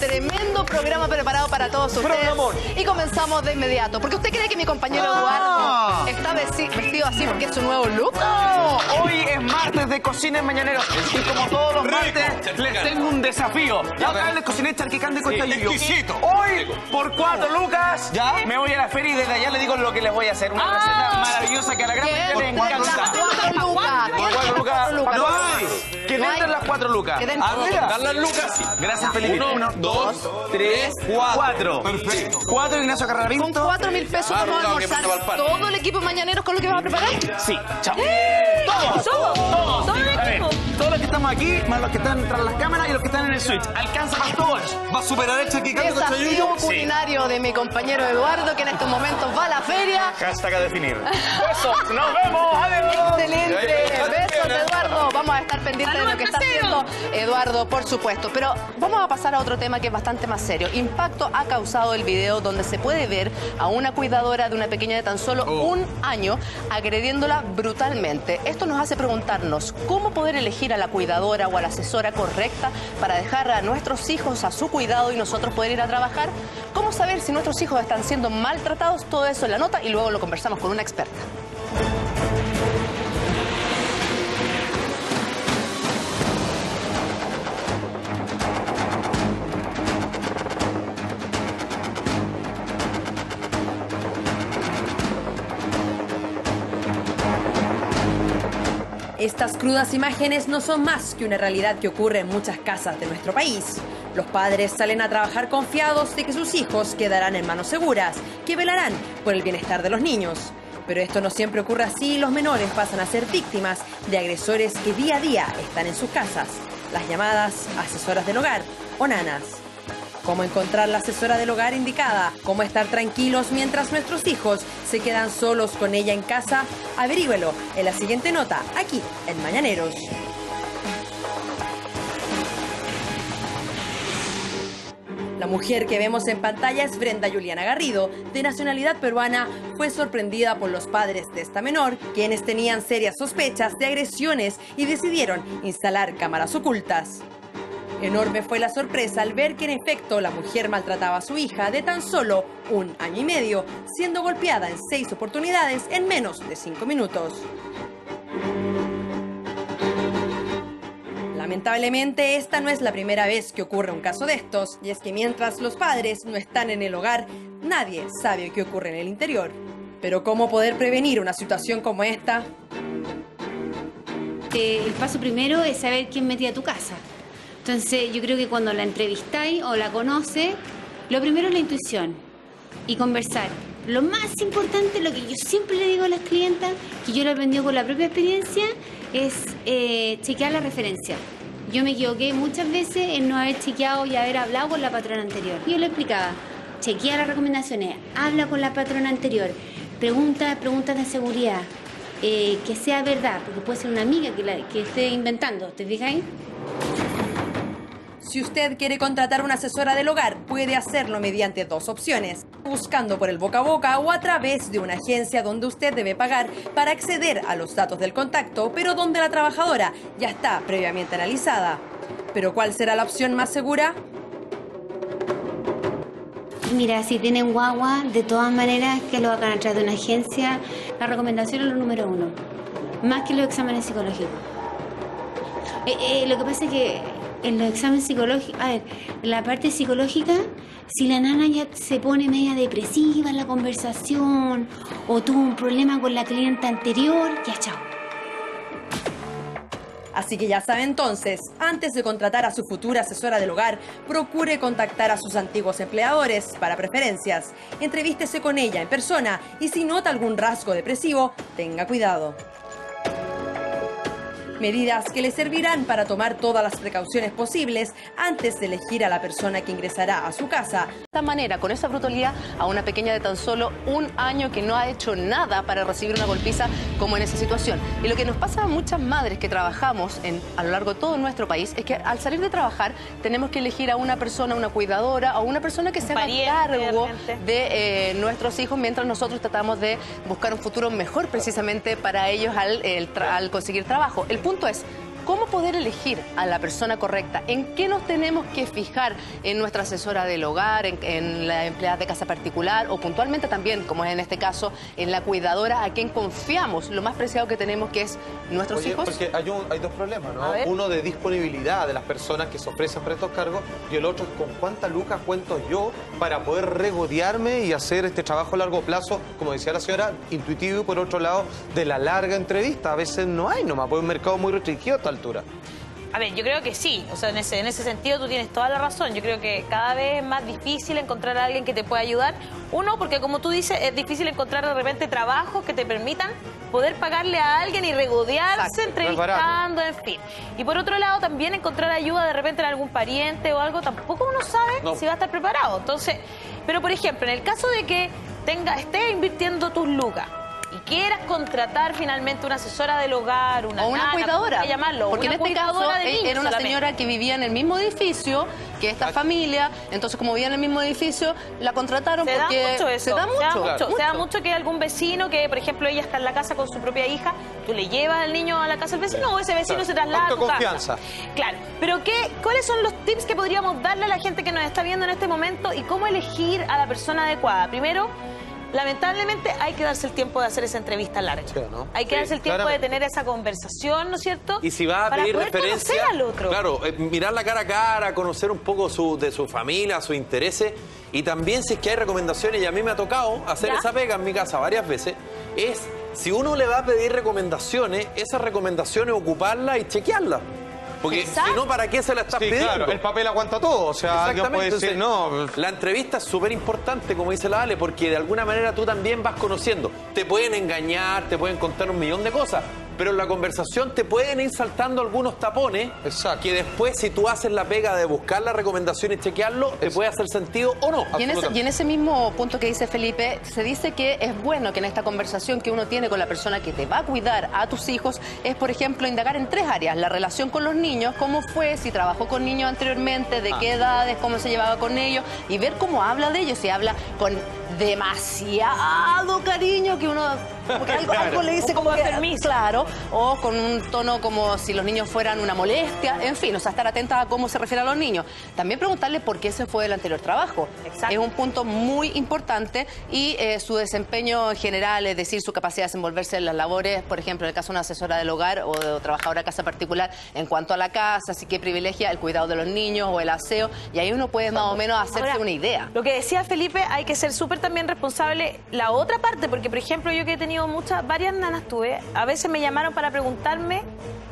tremendo programa preparado para todos ustedes. Y comenzamos de inmediato. Porque usted cree que mi compañero Eduardo está vestido así porque es su nuevo look. No, hoy es martes de Cocina en Mañaneros. Y como todos los martes, les tengo un desafío. La otra vez les cociné charquicán con chayuyo. Exquisito. Hoy, por 4 lucas, ¿Ya? me voy a la feria y desde allá les digo lo que les voy a hacer. Una receta maravillosa que a la gran mayoría les encanta. 4 lucas. 4 lucas. No hay. Que dentro las 4 lucas. Que dentro. Ah, mira, dan las lucas. Sí. Gracias, Felipe. 1, 2, 3, 4. Perfecto. 4, Ignacio Con Carravinto. 4.000 pesos Ah, vamos a no, que almorzar manda pa'l pan. todo el equipo Mañaneros con lo que vas a preparar. Sí, chao. ¡Todos! Todos. Todo el A ver, equipo. todos los que estamos aquí, más los que están tras las cámaras y los que están en el switch. Alcanza para todos. ¿Va a superar el charquicán con Desafío chayuyo? culinario de mi compañero Eduardo, que en estos momentos va a la feria. Hashtag a definir. Eso, nos vemos. Adiós. Excelente. Besos, Eduardo. Vamos a estar pendientes de lo que está haciendo Eduardo, por supuesto. Pero vamos a pasar a otro tema que es bastante más serio. Impacto ha causado el video donde se puede ver a una cuidadora de una pequeña de tan solo 1 año agrediéndola brutalmente. Esto nos hace preguntarnos cómo poder elegir a la cuidadora o a la asesora correcta para dejar a nuestros hijos a su cuidado y nosotros poder ir a trabajar. ¿Cómo saber si nuestros hijos están siendo maltratados? Todo eso en la nota y luego lo conversamos con una experta. Estas crudas imágenes no son más que una realidad que ocurre en muchas casas de nuestro país. Los padres salen a trabajar confiados de que sus hijos quedarán en manos seguras, que velarán por el bienestar de los niños. Pero esto no siempre ocurre así y los menores pasan a ser víctimas de agresores que día a día están en sus casas, las llamadas asesoras del hogar o nanas. Cómo encontrar la asesora del hogar indicada, cómo estar tranquilos mientras nuestros hijos se quedan solos con ella en casa, averígüelo en la siguiente nota, aquí en Mañaneros. La mujer que vemos en pantalla es Brenda Juliana Garrido, de nacionalidad peruana. Fue sorprendida por los padres de esta menor, quienes tenían serias sospechas de agresiones y decidieron instalar cámaras ocultas. Enorme fue la sorpresa al ver que en efecto la mujer maltrataba a su hija de tan solo 1 año y medio, siendo golpeada en 6 oportunidades en menos de 5 minutos. Lamentablemente, esta no es la primera vez que ocurre un caso de estos, y es que mientras los padres no están en el hogar, nadie sabe qué ocurre en el interior. Pero ¿cómo poder prevenir una situación como esta? El paso primero es saber quién metía a tu casa. Entonces yo creo que cuando la entrevistáis o la conoces, lo primero es la intuición y conversar. Lo más importante, lo que yo siempre le digo a las clientas, que yo lo he aprendido con la propia experiencia, es chequear la referencia. Yo me equivoqué muchas veces en no haber chequeado y haber hablado con la patrona anterior. Yo le explicaba, chequea las recomendaciones, habla con la patrona anterior, preguntas de seguridad, que sea verdad, porque puede ser una amiga que esté inventando, ¿te fijáis? Si usted quiere contratar una asesora del hogar, puede hacerlo mediante 2 opciones, buscando por el boca a boca o a través de una agencia donde usted debe pagar para acceder a los datos del contacto, pero donde la trabajadora ya está previamente analizada. ¿Pero cuál será la opción más segura? Mira, si tienen guagua, de todas maneras que lo hagan a través de una agencia, la recomendación es lo número 1, más que los exámenes psicológicos. Lo que pasa es que en los exámenes psicológicos, a ver, en la parte psicológica, si la nana ya se pone media depresiva en la conversación o tuvo un problema con la clienta anterior, ya chao. Así que ya sabe entonces, antes de contratar a su futura asesora del hogar, procure contactar a sus antiguos empleadores para preferencias. Entrevístese con ella en persona y si nota algún rasgo depresivo, tenga cuidado. Medidas que le servirán para tomar todas las precauciones posibles antes de elegir a la persona que ingresará a su casa. De esta manera, con esa brutalidad, a una pequeña de tan solo 1 año que no ha hecho nada para recibir una golpiza como en esa situación. Y lo que nos pasa a muchas madres que trabajamos a lo largo de todo nuestro país es que al salir de trabajar tenemos que elegir a una persona, una cuidadora o una persona que se haga cargo de nuestros hijos mientras nosotros tratamos de buscar un futuro mejor precisamente para ellos al conseguir trabajo. El punto es, ¿cómo poder elegir a la persona correcta, ¿en qué nos tenemos que fijar? ¿En nuestra asesora del hogar, en la empleada de casa particular o puntualmente también, como es en este caso, en la cuidadora a quien confiamos lo más preciado que tenemos, que es nuestros hijos? Porque hay dos problemas, ¿no? Uno de disponibilidad de las personas que se ofrecen para estos cargos y el otro es con cuántas lucas cuento yo para poder regodearme y hacer este trabajo a largo plazo, como decía la señora, intuitivo y por otro lado de la larga entrevista. A veces no hay nomás, porque es un mercado muy restringido a esta altura. A ver, yo creo que sí, o sea, en ese sentido tú tienes toda la razón. Yo creo que cada vez es más difícil encontrar a alguien que te pueda ayudar. Uno, porque como tú dices, es difícil encontrar de repente trabajos que te permitan poder pagarle a alguien y regodearse, entrevistando, en fin. Y por otro lado, también encontrar ayuda de repente en algún pariente o algo, tampoco uno sabe si va a estar preparado. Entonces, pero por ejemplo, en el caso de que estés invirtiendo tus lucas, y quieras contratar finalmente una asesora del hogar, una cuidadora, llamarlo, porque una en este caso cuidadora de niños era una solamente. señora que vivía en el mismo edificio que esta familia, entonces como vivía en el mismo edificio, la contrataron Se porque da mucho eso. se da mucho. Se da mucho que algún vecino que, por ejemplo, ella está en la casa con su propia hija, tú le llevas al niño a la casa del vecino o ese vecino se traslada a tu Confianza. casa. Claro, pero ¿cuáles son los tips que podríamos darle a la gente que nos está viendo en este momento y cómo elegir a la persona adecuada? Primero, lamentablemente hay que darse el tiempo de hacer esa entrevista larga. Sí, ¿no? Hay que darse el tiempo de tener esa conversación, ¿no es cierto? Y si vas a pedir referencia, al otro. claro, mirar la cara a cara, conocer un poco de su familia, sus intereses, y también si es que hay recomendaciones, y a mí me ha tocado hacer esa pega en mi casa varias veces, es si uno le va a pedir recomendaciones, esas recomendaciones ocuparlas y chequearlas. Porque si no, ¿para qué se la estás pidiendo? Claro, el papel aguanta todo, o sea, alguien puede decir, no. La entrevista es súper importante, como dice la Ale, porque de alguna manera tú también vas conociendo. Te pueden engañar, te pueden contar un millón de cosas, pero en la conversación te pueden ir saltando algunos tapones que después, si tú haces la pega de buscar la recomendación y chequearlo, te puede hacer sentido o no. Y en ese mismo punto que dice Felipe, se dice que es bueno que en esta conversación que uno tiene con la persona que te va a cuidar a tus hijos es, por ejemplo, indagar en 3 áreas: la relación con los niños, cómo fue, si trabajó con niños anteriormente, de qué edades, cómo se llevaba con ellos, y ver cómo habla de ellos, si habla con demasiado cariño que uno, porque algo le dice como que claro, o con un tono como si los niños fueran una molestia, en fin, o sea, estar atenta a cómo se refiere a los niños. También preguntarle por qué se fue del anterior trabajo. Es un punto muy importante, y su desempeño en general, es decir, su capacidad de desenvolverse en las labores, por ejemplo, en el caso de una asesora del hogar o de trabajadora de casa particular, en cuanto a la casa, así que privilegia el cuidado de los niños o el aseo, y ahí uno puede más o menos hacerse una idea. Lo que decía Felipe, hay que ser súper también responsable la otra parte, porque por ejemplo yo que he tenido varias nanas tuve, a veces me llamaron para preguntarme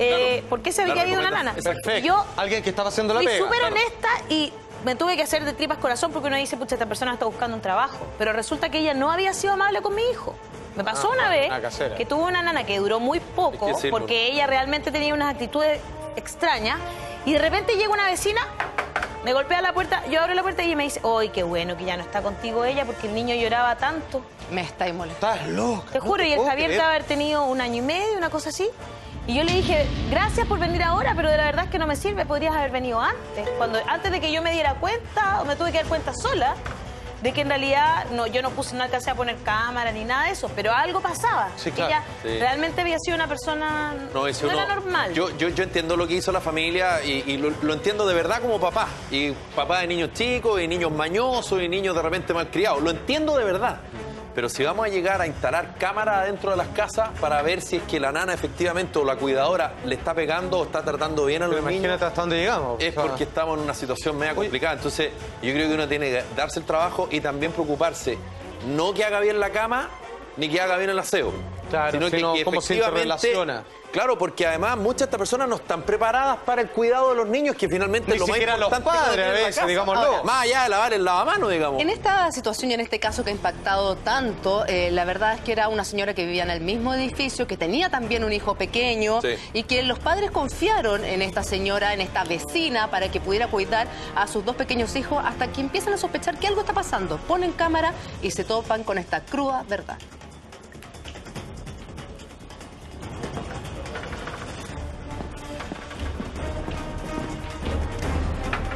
por qué se había ido una nana. Perfecto. Yo Alguien que estaba haciendo la fui pega. súper honesta y me tuve que hacer de tripas corazón, porque uno dice, pucha, esta persona está buscando un trabajo, pero resulta que ella no había sido amable con mi hijo. Me pasó una vez que tuvo una nana que duró muy poco, porque ella realmente tenía unas actitudes extrañas, y de repente llega una vecina, me golpea la puerta, yo abro la puerta y ella me dice, ¡ay, qué bueno que ya no está contigo ella, porque el niño lloraba tanto! Me estáis molestando. Estás loca. Te juro, y el Javier debe haber tenido 1 año y medio, una cosa así. Y yo le dije, gracias por venir ahora, pero de la verdad es que no me sirve, podrías haber venido antes. Antes de que yo me diera cuenta, o me tuve que dar cuenta sola, de que en realidad yo no alcancé a poner cámara ni nada de eso, pero algo pasaba. Sí, claro. Ella realmente había sido una persona no era normal. Yo entiendo lo que hizo la familia y lo entiendo de verdad como papá. Y papá de niños chicos, y niños mañosos, y niños de repente malcriados. Lo entiendo de verdad. Pero si vamos a llegar a instalar cámaras dentro de las casas para ver si es que la nana efectivamente o la cuidadora le está pegando o está tratando bien a los niños, imagínate hasta dónde llegamos. es porque estamos en una situación media complicada. Entonces yo creo que uno tiene que darse el trabajo y también preocuparse, no que haga bien la cama ni que haga bien el aseo, Claro, sino que cómo se interrelaciona. Claro, porque además muchas de estas personas no están preparadas para el cuidado de los niños, que finalmente es lo más importante. Los padres a veces, digámoslo. Ahora, más allá de lavar el lavamanos, digamos. En esta situación y en este caso que ha impactado tanto, la verdad es que era una señora que vivía en el mismo edificio, que tenía también un hijo pequeño, y que los padres confiaron en esta señora, en esta vecina, para que pudiera cuidar a sus 2 pequeños hijos, hasta que empiezan a sospechar que algo está pasando. Ponen cámara y se topan con esta cruda verdad.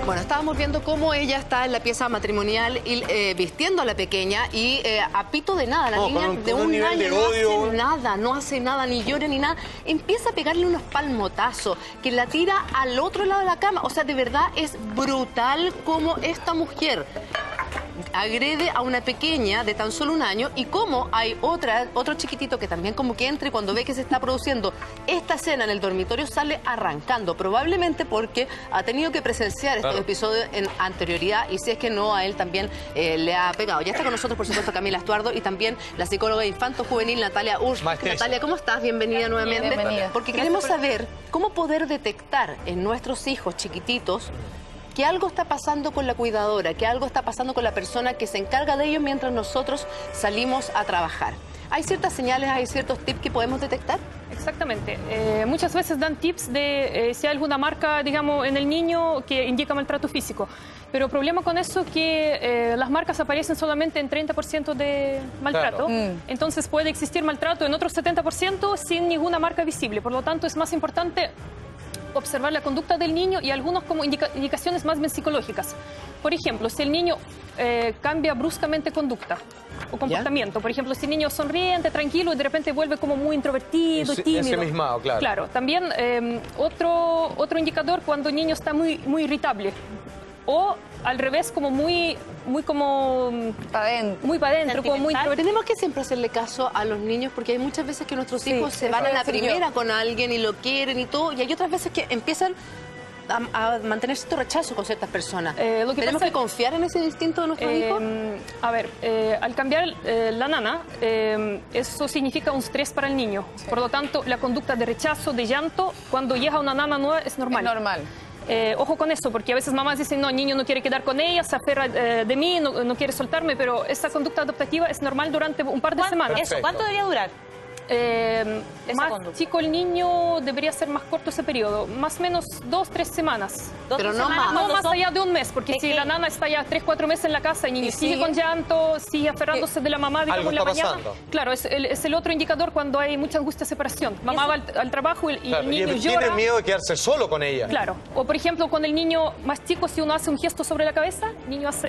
Bueno, estábamos viendo cómo ella está en la pieza matrimonial y, vistiendo a la pequeña y a pito de nada, la niña de un nivel año de no odio. no hace nada, ni llora ni nada. Empieza a pegarle unos palmotazos que la tira al otro lado de la cama. O sea, de verdad es brutal cómo esta mujer agrede a una pequeña de tan solo un año y cómo hay otro chiquitito que también como que entra y cuando ve que se está produciendo esta escena en el dormitorio sale arrancando, probablemente porque ha tenido que presenciar estos episodios en anterioridad y si es que no, a él también le ha pegado. Ya está con nosotros, por supuesto, Camila Estuardo y también la psicóloga infanto-juvenil Natalia Ursch. Natalia, ¿cómo estás? Bienvenida nuevamente. Bienvenida. Porque queremos saber cómo poder detectar en nuestros hijos chiquititos que algo está pasando con la cuidadora, que algo está pasando con la persona que se encarga de ellos mientras nosotros salimos a trabajar. ¿Hay ciertas señales, hay ciertos tips que podemos detectar? Exactamente. Muchas veces dan tips de si hay alguna marca, digamos, en el niño que indica maltrato físico. Pero el problema con eso es que las marcas aparecen solamente en 30% de maltrato. Claro. Entonces puede existir maltrato en otros 70% sin ninguna marca visible. Por lo tanto, es más importante observar la conducta del niño y algunos como indicaciones más bien psicológicas. Por ejemplo, si el niño cambia bruscamente conducta o comportamiento. Por ejemplo, si el niño es sonriente, tranquilo y de repente vuelve como muy introvertido, tímido. Ensimismado, claro. Claro, también otro indicador cuando el niño está muy irritable o al revés como muy para adentro, como muy introvertido. Tenemos que siempre hacerle caso a los niños porque hay muchas veces que nuestros hijos se van a la primera con alguien y lo quieren y todo, y hay otras veces que empiezan a mantener cierto rechazo con ciertas personas. ¿Tenemos que confiar en ese instinto de nuestros hijos? A ver, al cambiar la nana, eso significa un estrés para el niño. Por lo tanto, la conducta de rechazo, de llanto, cuando llega una nana nueva es normal. Es normal. Ojo con eso, porque a veces mamás dicen, no, el niño no quiere quedar con ella, se aferra de mí, no quiere soltarme, pero esa conducta adaptativa es normal durante un par de semanas. Eso, ¿cuánto debería durar? Más chico el niño debería ser más corto ese periodo, más o menos 2-3 semanas. Pero no más. No más allá de un mes, porque si la nana está ya 3-4 meses en la casa y el niño sigue con llanto, sigue aferrándose de la mamá, digamos, en la mañana. Pasando. Claro, es el otro indicador cuando hay mucha angustia de separación. Mamá va al trabajo y el niño llora. Tiene miedo de quedarse solo con ella. Claro. O por ejemplo, con el niño más chico, si uno hace un gesto sobre la cabeza, el niño hace...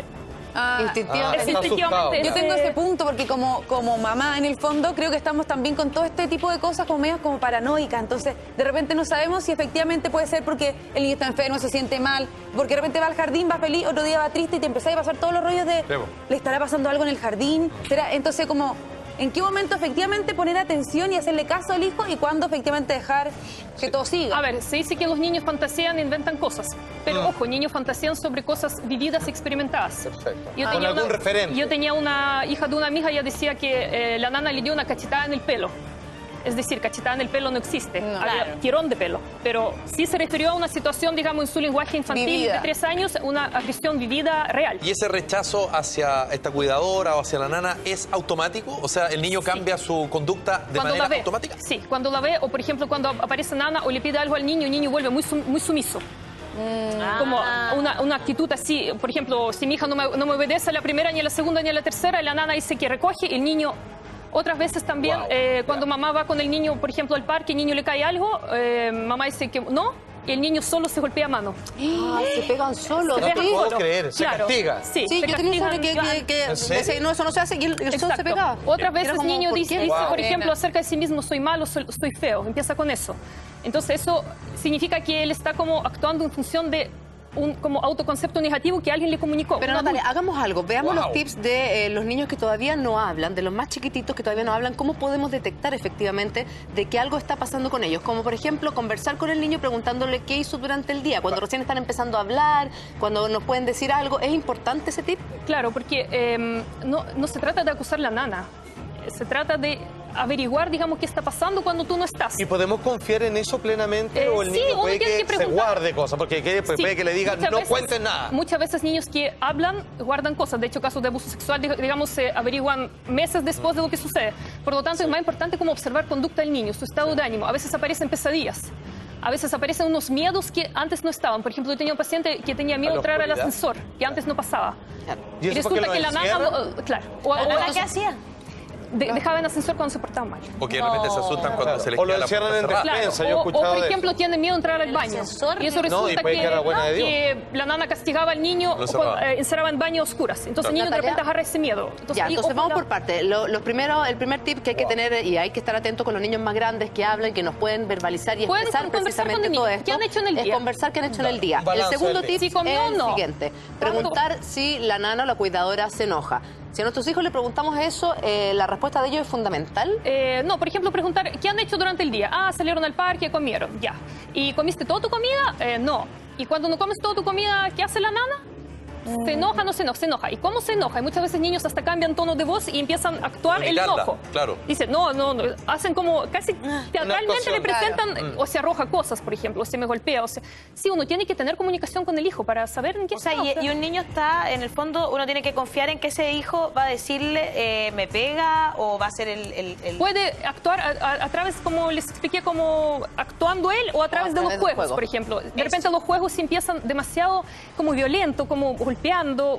Instintivamente. Yo tengo ese punto porque como mamá en el fondo creo que estamos también con todo este tipo de cosas como medios como paranoicas, entonces de repente no sabemos si efectivamente puede ser porque el niño está enfermo, se siente mal, porque de repente va al jardín, va feliz, otro día va triste y te empezás a pasar todos los rollos de ¿le estará pasando algo en el jardín? Entonces como ¿en qué momento efectivamente poner atención y hacerle caso al hijo y cuándo efectivamente dejar que todo siga? A ver, se dice que los niños fantasean e inventan cosas, pero ojo, niños fantasean sobre cosas vividas y experimentadas. Perfecto. Con algún referente. Yo tenía una hija de una amiga, ella decía que la nana le dio una cachetada en el pelo. Es decir, cachetada en el pelo no existe, había tirón de pelo. Pero sí se refirió a una situación, digamos, en su lenguaje infantil de 3 años, una agresión vivida real. ¿Y ese rechazo hacia esta cuidadora o hacia la nana es automático? O sea, ¿el niño cambia su conducta de manera automática? Sí, cuando la ve, o por ejemplo, cuando aparece nana o le pide algo al niño vuelve muy sumiso. Como una actitud así, por ejemplo, si mi hija no me obedece a la primera, ni a la segunda, ni a la tercera, la nana dice que recoge, el niño... Otras veces también, cuando mamá va con el niño, por ejemplo, al parque, el niño le cae algo, mamá dice que no, y el niño solo se golpea a mano. Se pegan solos. No te puedo creer, se castiga. Sí, yo tenía saber que no, eso no se hace y el solo se pegaba. Otras veces el niño dice, por ejemplo, acerca de sí mismo, soy malo, estoy feo, empieza con eso. Entonces eso significa que él está como actuando en función de un como autoconcepto negativo que alguien le comunicó. Pero Natalia, hagamos algo. Veamos los tips de los niños que todavía no hablan, de los más chiquititos que todavía no hablan. ¿Cómo podemos detectar efectivamente de que algo está pasando con ellos? Como, por ejemplo, conversar con el niño preguntándole qué hizo durante el día. Cuando recién están empezando a hablar, cuando nos pueden decir algo. ¿Es importante ese tip? Claro, porque no se trata de acusar a la nana. Se trata de averiguar, digamos, qué está pasando cuando tú no estás. ¿Y podemos confiar en eso plenamente o el niño puede que se guarde cosas? Porque puede que le digan, no cuenten nada. Muchas veces niños que hablan, guardan cosas. De hecho, casos de abuso sexual, digamos, se averiguan meses después de lo que sucede. Por lo tanto, es más importante como observar conducta del niño, su estado de ánimo. A veces aparecen pesadillas. A veces aparecen unos miedos que antes no estaban. Por ejemplo, yo tenía un paciente que tenía miedo de entrar al ascensor, que antes no pasaba. ¿Y eso resulta que la nana... Claro. ¿La nana qué hacía? dejaban el ascensor cuando se portaban mal. O que de repente se asustan cuando se les O queda lo la encierran puerta en cerrada. despensa, Claro, yo he o, escuchado por de ejemplo, tienen miedo de entrar al baño. ascensor, Y eso resulta y puede quedar la buena de Dios. que la nana castigaba al niño Lo encerraba. encerraba en baños oscuras. Entonces el niño de Natalia. repente agarra ese miedo. Ya, ahí, entonces ojo, vamos por partes. El primer tip que hay que tener y hay que estar atento con los niños más grandes que hablan, que nos pueden verbalizar y Pueden expresar conversar precisamente con el todo niño. esto. ¿Qué han hecho en el es día? conversar qué han hecho en el día. El balance segundo del tip día. Si comió es o no. el siguiente. ¿Cuándo? Preguntar si la nana o la cuidadora se enoja. Si a nuestros hijos le preguntamos eso, la respuesta de ellos es fundamental. No, por ejemplo, preguntar, ¿qué han hecho durante el día? Ah, salieron al parque, comieron, ya. ¿Y comiste toda tu comida? No. ¿Y cuando no comes toda tu comida, qué hace la nana? ¿Se enoja o no se enoja? Se enoja. ¿Y cómo se enoja? Y muchas veces niños hasta cambian tono de voz y empiezan a actuar el Imitarla, enojo. claro. Dicen, no, hacen como casi teatralmente actuación, le presentan, o se arroja cosas, por ejemplo, o se me golpea. O sea, sí, uno tiene que tener comunicación con el hijo para saber en qué O sea, está. y un niño está, en el fondo, uno tiene que confiar en que ese hijo va a decirle, me pega, o va a ser el... Puede actuar a través, como les expliqué, como actuando él o a través de los juegos, por ejemplo. De repente los juegos sí empiezan demasiado como violento, como golpeando,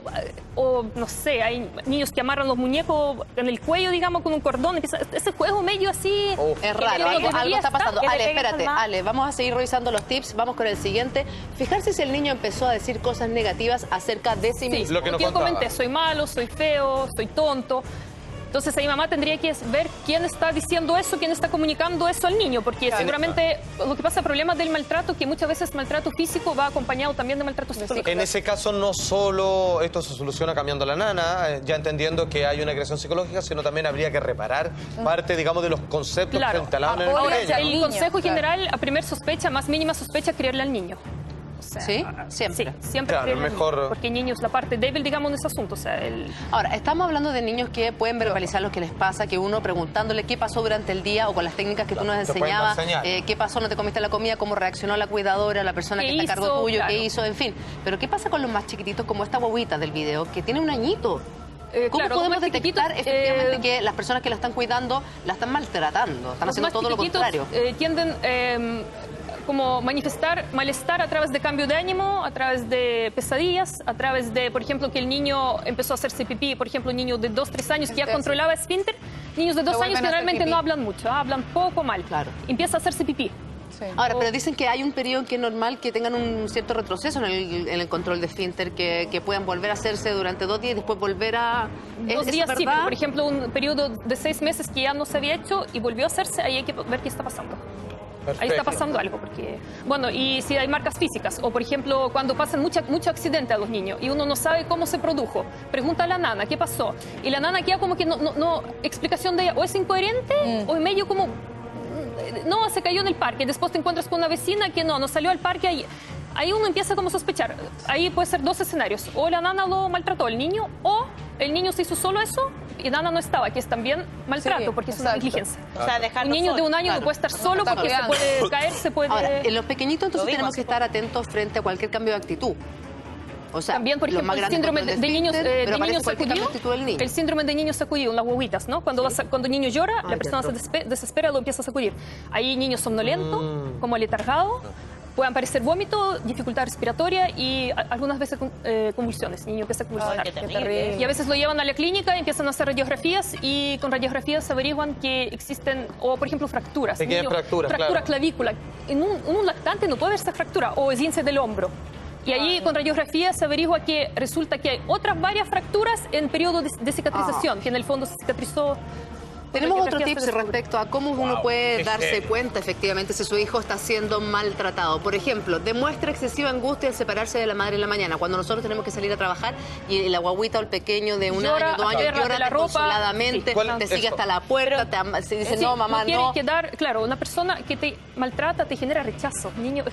o no sé, hay niños que amarran los muñecos en el cuello, digamos, con un cordón. Ese juego medio así... Es raro, no algo debería está estar. pasando. que le Ale, pegue espérate, con más. Ale, vamos a seguir revisando los tips. Vamos con el siguiente. Fijarse si el niño empezó a decir cosas negativas acerca de sí Sí, mismo. Lo que nos yo contaba. comenté, soy malo, soy feo, soy tonto. Entonces ahí mamá tendría que ver quién está diciendo eso, quién está comunicando eso al niño, porque seguramente lo que pasa, problemas del maltrato, que muchas veces maltrato físico va acompañado también de maltrato psicológico. En ese caso no solo esto se soluciona cambiando a la nana, ya entendiendo que hay una agresión psicológica, sino también habría que reparar parte, digamos, de los conceptos Claro. frente al habla en el Ahora, pequeño. el niño, consejo claro. general, a primer sospecha, más mínima sospecha, creerle al niño. O sea, ¿Sí? Siempre. Sí, siempre Claro, creerle al mejor- niño, porque niño es la parte débil, digamos, en ese asunto. O sea, Ahora, estamos hablando de niños que pueden verbalizar lo que les pasa, que uno preguntándole qué pasó durante el día o con las técnicas que tú nos te pueden enseñabas, dar señales. qué pasó, no te comiste la comida, cómo reaccionó la cuidadora, la persona ¿Qué que está a cargo hizo? tuyo, Claro. qué hizo, en fin. Pero ¿qué pasa con los más chiquititos como esta guaguita del video que tiene un añito? ¿Cómo claro, los podemos más detectar chiquititos, efectivamente que las personas que la están cuidando la están maltratando? Están los haciendo más todo lo chiquititos, contrario. tienden como manifestar malestar a través de cambio de ánimo, a través de pesadillas, a través de, por ejemplo, que el niño empezó a hacerse pipí, por ejemplo, un niño de 2, 3 años que ya controlaba esfínter, niños de 2 vuelven años a hacer generalmente pipí. no hablan mucho, hablan poco mal. Claro. Empieza a hacerse pipí. Sí. Ahora, pero dicen que hay un periodo en que es normal que tengan un cierto retroceso en el control de esfínter, que puedan volver a hacerse durante 2 días y después volver a... 2 ¿Es días sí, verdad? pero, por ejemplo, un periodo de 6 meses que ya no se había hecho y volvió a hacerse, ahí hay que ver qué está pasando. Ahí está pasando algo, porque... Bueno, y si hay marcas físicas, o por ejemplo, cuando pasan mucho accidente a los niños y uno no sabe cómo se produjo, pregunta a la nana, ¿qué pasó? Y la nana queda como que no explicación de ella, o es incoherente, o en medio como... No, se cayó en el parque, después te encuentras con una vecina que no salió al parque, ahí uno empieza como a sospechar. Ahí puede ser 2 escenarios, o la nana lo maltrató al niño, o el niño se hizo solo eso y nana no estaba, que es también maltrato, Sí, porque es una exacto. negligencia. O sea, dejarlo Un niño de solo. 1 año Claro. no puede estar solo está porque se cuidando. puede caer, se puede... Ahora, en los pequeñitos entonces Lo vimos tenemos que hace estar atentos frente a cualquier cambio de actitud. O sea, También, por los ejemplo, más el grandes síndrome control de niños, esfínter, pero de aparece niños cualquier cambio sacudido. de actitud del niño. El síndrome de niños sacudido, las guaguitas, ¿no? Cuando el niño llora, Ay, la persona qué se desespera, lo empieza a sacudir. Hay niños somnolentos, como letargado, pueden aparecer vómito, dificultad respiratoria y algunas veces convulsiones, niños que se convulsionan. Ay, qué terrible. Y a veces lo llevan a la clínica y empiezan a hacer radiografías y con radiografías averiguan que existen, o por ejemplo, fracturas. Pequeñas Niño, fracturas, fractura claro. clavícula. En un lactante no puede haber esa fractura, o esguince del hombro. Y ahí con radiografía se averigua que resulta que hay otras varias fracturas en periodo de cicatrización, que en el fondo se cicatrizó. Tenemos otro radiografía tips se descubre. respecto a cómo uno puede darse cuenta efectivamente si su hijo está siendo maltratado. Por ejemplo, demuestra excesiva angustia al separarse de la madre en la mañana. Cuando nosotros tenemos que salir a trabajar y la guaguita o el pequeño de 1 Llora, año, 2 años, agarra de llora la ropa. desconsoladamente, Sí. te sigue Eso. hasta la puerta, se dice Sí, no, mamá, quiere no. quedar, claro, una persona que te maltrata te genera rechazo. El niño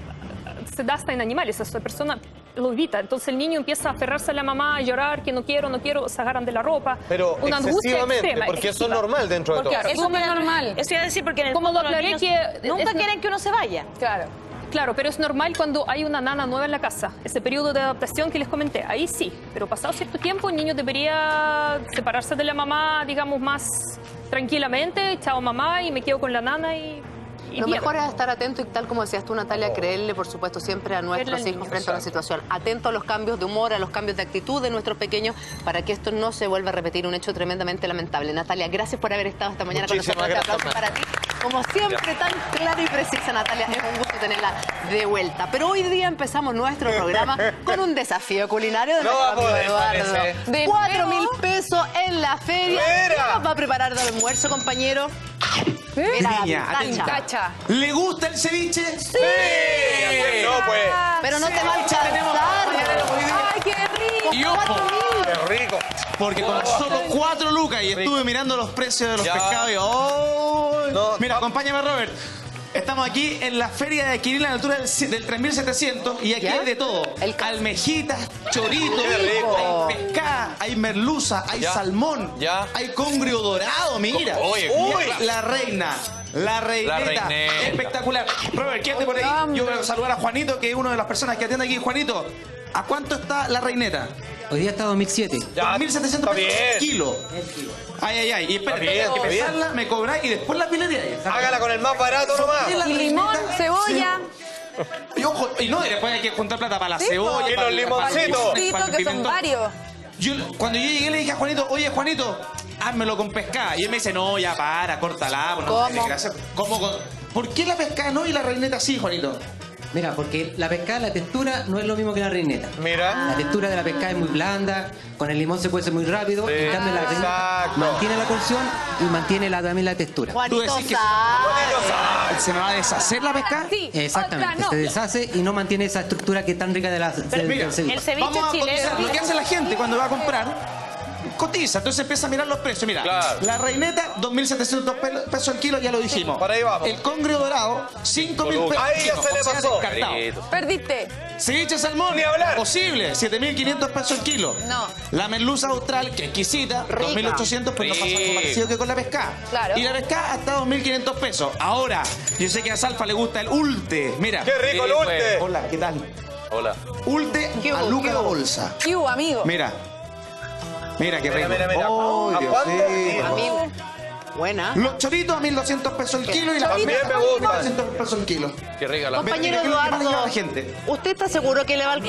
se da hasta en animales, esa persona lo evita. Entonces el niño empieza a aferrarse a la mamá, a llorar, que no quiero, se agarran de la ropa. Pero una angustia excesivamente, extrema. porque eso es excesiva. normal dentro de todo. Porque Es súper normal. Eso iba a decir, porque en el Como fondo lo los aclaré niños que nunca es- quieren que uno se vaya. Claro. Claro, pero es normal cuando hay una nana nueva en la casa. Ese periodo de adaptación que les comenté, ahí sí. Pero pasado cierto tiempo, el niño debería separarse de la mamá, digamos, más tranquilamente. Chao mamá, y me quedo con la nana y Lo mejor es estar atento y tal como decías tú, Natalia, creerle, por supuesto, siempre a nuestros hijos frente a una situación. Atento a los cambios de humor, a los cambios de actitud de nuestros pequeños para que esto no se vuelva a repetir, un hecho tremendamente lamentable. Natalia, gracias por haber estado esta mañana con nosotros. Este aplauso para ti. Como siempre, tan clara y precisa, Natalia. Es un gusto tenerla de vuelta. Pero hoy día empezamos nuestro programa con un desafío culinario de nuestro amigo Eduardo. 4.000 pesos en la feria. ¿Qué nos va a preparar de almuerzo, compañero? Niña, Cacha. ¿Le gusta el ceviche? ¡Sí! No, pues. Pero no te va a alcanzar. ¡Ay, qué rico! Y ojo, ¡Qué rico! porque con solo 4 lucas y estuve mirando los precios de los pescados y ¡oh! No, Mira, acompáñame, Robert. Estamos aquí en la feria de Quiril a la altura del 3.700 y aquí hay de todo. Almejitas, choritos, hay pescada, hay merluza, hay salmón, hay congrio dorado, mira. Oye, la reina. La reineta. Espectacular. Robert, quédate por ahí. Yo voy a saludar a Juanito, que es una de las personas que atiende aquí. Juanito, ¿a cuánto está la reineta? Hoy día está 2007. 2.700 pesos el kilo. Ay. Y espérate, que pesarla, me cobráis y después la pilería. Hágala con el más barato nomás. Y limón, cebolla. Y ojo, y no, y después hay que juntar plata para la cebolla. Y los limoncitos. Que son varios. Cuando yo llegué le dije a Juanito, oye, Juanito, házmelo con pescada. Y él me dice, no, ya para, córtala. ¿Por qué la pescada no y la reineta sí, Juanito? Mira, porque la pescada, la textura no es lo mismo que la reineta. Mira. La textura de la pescada es muy blanda, con el limón se puede ser muy rápido, en cambio la reineta mantiene la cocción y mantiene también la textura. Juanito, ¿Tú decís que se me va a deshacer la pescada? Sí. Exactamente, se deshace y no mantiene esa estructura que es tan rica del ceviche. El ceviche Vamos a chileno. cotizar. Lo que hace la gente cuando va a comprar, cotiza, entonces empieza a mirar los precios. Mira, la reineta, 2.700 pesos el kilo, ya lo dijimos. Por ahí vamos. El congrio dorado, 5.000 pesos. Ahí ya se le pasó. Perdiste. Ceviche salmón, Ni hablar. Posible, 7.500 pesos el kilo. No. La merluza austral, que exquisita, 2.800, pero no pasa algo parecido que con la pescada. Claro. Y la pescada hasta 2.500 pesos. Ahora, yo sé que a Salfa le gusta el ulte. Mira. ¡Qué rico el ulte! Hola, ¿qué tal? Hola. Ulte a Luca la bolsa. ¿Qué hubo, amigo? Mira qué rico. Mira. Oh, ¿A Dios cuánto? mío. Buena. Los choritos a 1.200 pesos el kilo y la También papa me gusta. a 1.200 pesos el kilo. Qué rica la Compañero ¿Qué es lo que más le llama a Eduardo, la gente? ¿usted está seguro que le va a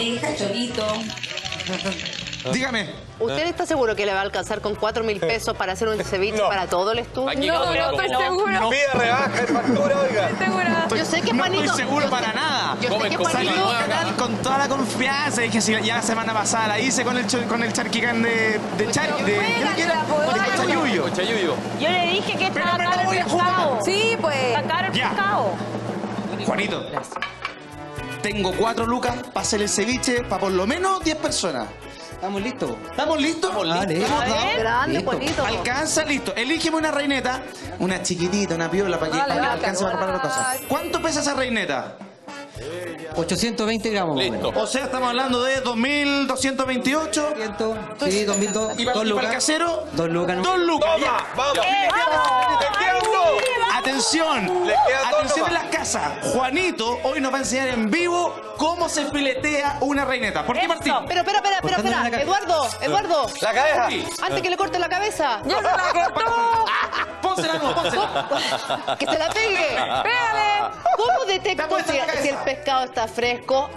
Dígame. ¿Usted está seguro que le va a alcanzar con 4.000 pesos para hacer un ceviche para todo el estudio? Aquí No, creo no que estoy seguro. Pida rebaja en factura, oiga. Segura. Yo sé que No Juanito... estoy seguro para nada. Yo sé Come que con Juanito... salud. Con toda la confianza, dije si ya la semana pasada la hice con el charquicán de Charqui, de Chayuyo. Chayuyo. Yo le dije que estaba pero caro no voy el a jugar. pescado. Sí, pues. Está caro el Ya. pescado. Juanito, tengo 4 lucas para hacer el ceviche para por lo menos 10 personas. ¿Estamos listos? ¿Estamos listos? Vale. ¿Estamos dados? Grande, Listo. Juanito. Alcanza, listo. Elígeme una reineta, una chiquitita, una piola para que alcance para comprar las cosas. ¿Cuánto pesa esa reineta? 820 gramos. más o Listo. menos. O sea, estamos hablando de 2.228. 100, sí, 2002. ¿Y para el casero? 2 lucas. ¿no? 2 lucas. Toma, vamos. ¡Te quedan dos! Atención, Le quedan dos atención en nomás. las casas. Juanito hoy nos va a enseñar en vivo cómo se filetea una reineta. ¿Por qué, Martín? Pero, espera. Cortándole la cabeza. Eduardo. La cabeza. Antes que le corte la cabeza. ¡Ya se la cortó! Pónsela, no, pónsela. Que se la pegue. ¡Pégale! ¿Cómo detecto puesta en la cabeza. si el pescado está fresco?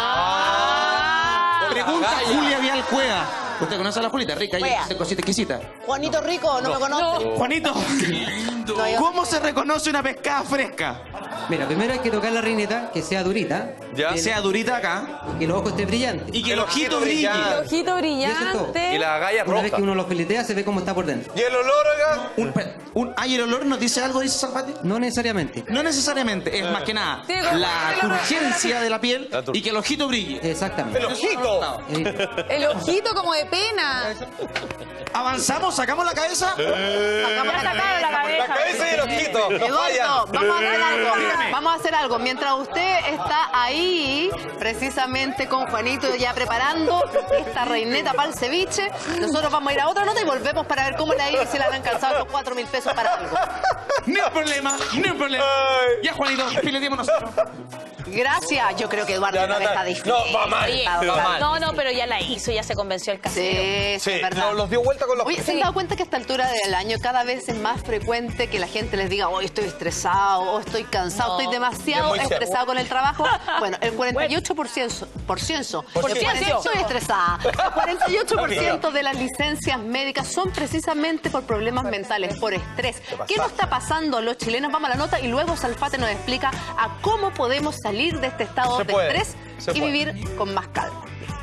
Pregunta Julia Vial Cueva. ¿Usted conoce a la Julita? Rica, Cueva. ella, cosita exquisita. Juanito Rico, ¿no me conoce? Juanito, No, yo- ¿cómo se reconoce una pescada fresca? Mira, primero hay que tocar la reineta, que sea durita, Ya. Que sea durita acá que los ojos estén brillantes. y que el ojito brille. El ojito Y eso es todo. brillante. Y la galla Una vez roja. que uno lo filetea, se ve cómo está por dentro. ¿Y el olor, oiga? ¿Ay, el olor nos dice algo, dice Salfati? No necesariamente. No necesariamente, es más que nada Tiene que la ver con la turgencia de la piel La tur- y que el ojito brille. Exactamente. ¡El ojito! El ojito como de pena. Avanzamos, sacamos la cabeza. Ya sacaron la La cabeza. cabeza y el ojito. No Eduardo, fallan. vamos a hacer algo. Vamos a hacer algo. Mientras usted está ahí, precisamente con Juanito ya preparando esta reineta para el ceviche, nosotros vamos a ir a otra nota y volvemos para ver cómo le ha ido y si le han alcanzado los 4.000 pesos para algo. Ni un problema, ni un problema. Ya, Juanito, fileteemos nosotros. Gracias. Yo creo que Eduardo no está difícil. No, va mal. No, pero ya la hizo, ya se convenció el casero. Sí, es verdad. Los dio vuelta con los... Oye, ¿se han dado cuenta que a esta altura del año cada vez es más frecuente que la gente les diga, hoy estoy estresado, o estoy cansado, estoy demasiado estresado con el trabajo? Bueno, el 48%, estoy estresada. El 48% de las licencias médicas son precisamente por problemas mentales, por estrés. ¿Qué nos está pasando los chilenos? Vamos a la nota y luego Salfate nos explica a cómo podemos salir de este estado de estrés y vivir con más calma.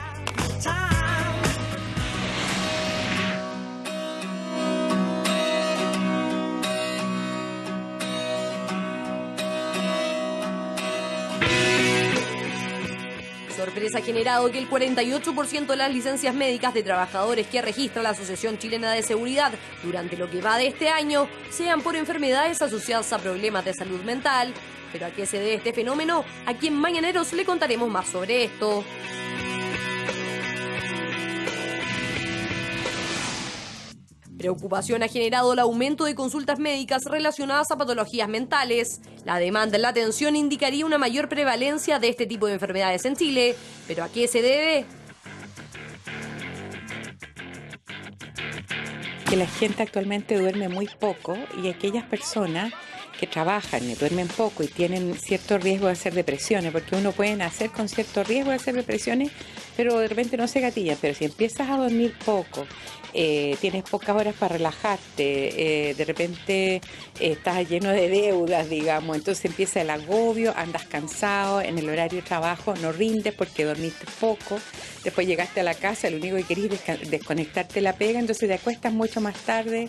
Sorpresa ha generado que el 48% de las licencias médicas de trabajadores que registra la Asociación Chilena de Seguridad durante lo que va de este año sean por enfermedades asociadas a problemas de salud mental. ¿Pero a qué se debe este fenómeno? Aquí en Mañaneros le contaremos más sobre esto. Preocupación ha generado el aumento de consultas médicas relacionadas a patologías mentales. La demanda en la atención indicaría una mayor prevalencia de este tipo de enfermedades en Chile. ¿Pero a qué se debe? Que la gente actualmente duerme muy poco y aquellas personas que trabajan y duermen poco y tienen cierto riesgo de hacer depresiones, porque uno puede nacer con cierto riesgo de hacer depresiones, pero de repente no se gatillan. Pero si empiezas a dormir poco, tienes pocas horas para relajarte, de repente estás lleno de deudas, digamos, entonces empieza el agobio, andas cansado, en el horario de trabajo no rindes porque dormiste poco, después llegaste a la casa, lo único que querés es desconectarte la pega, entonces te acuestas mucho más tarde.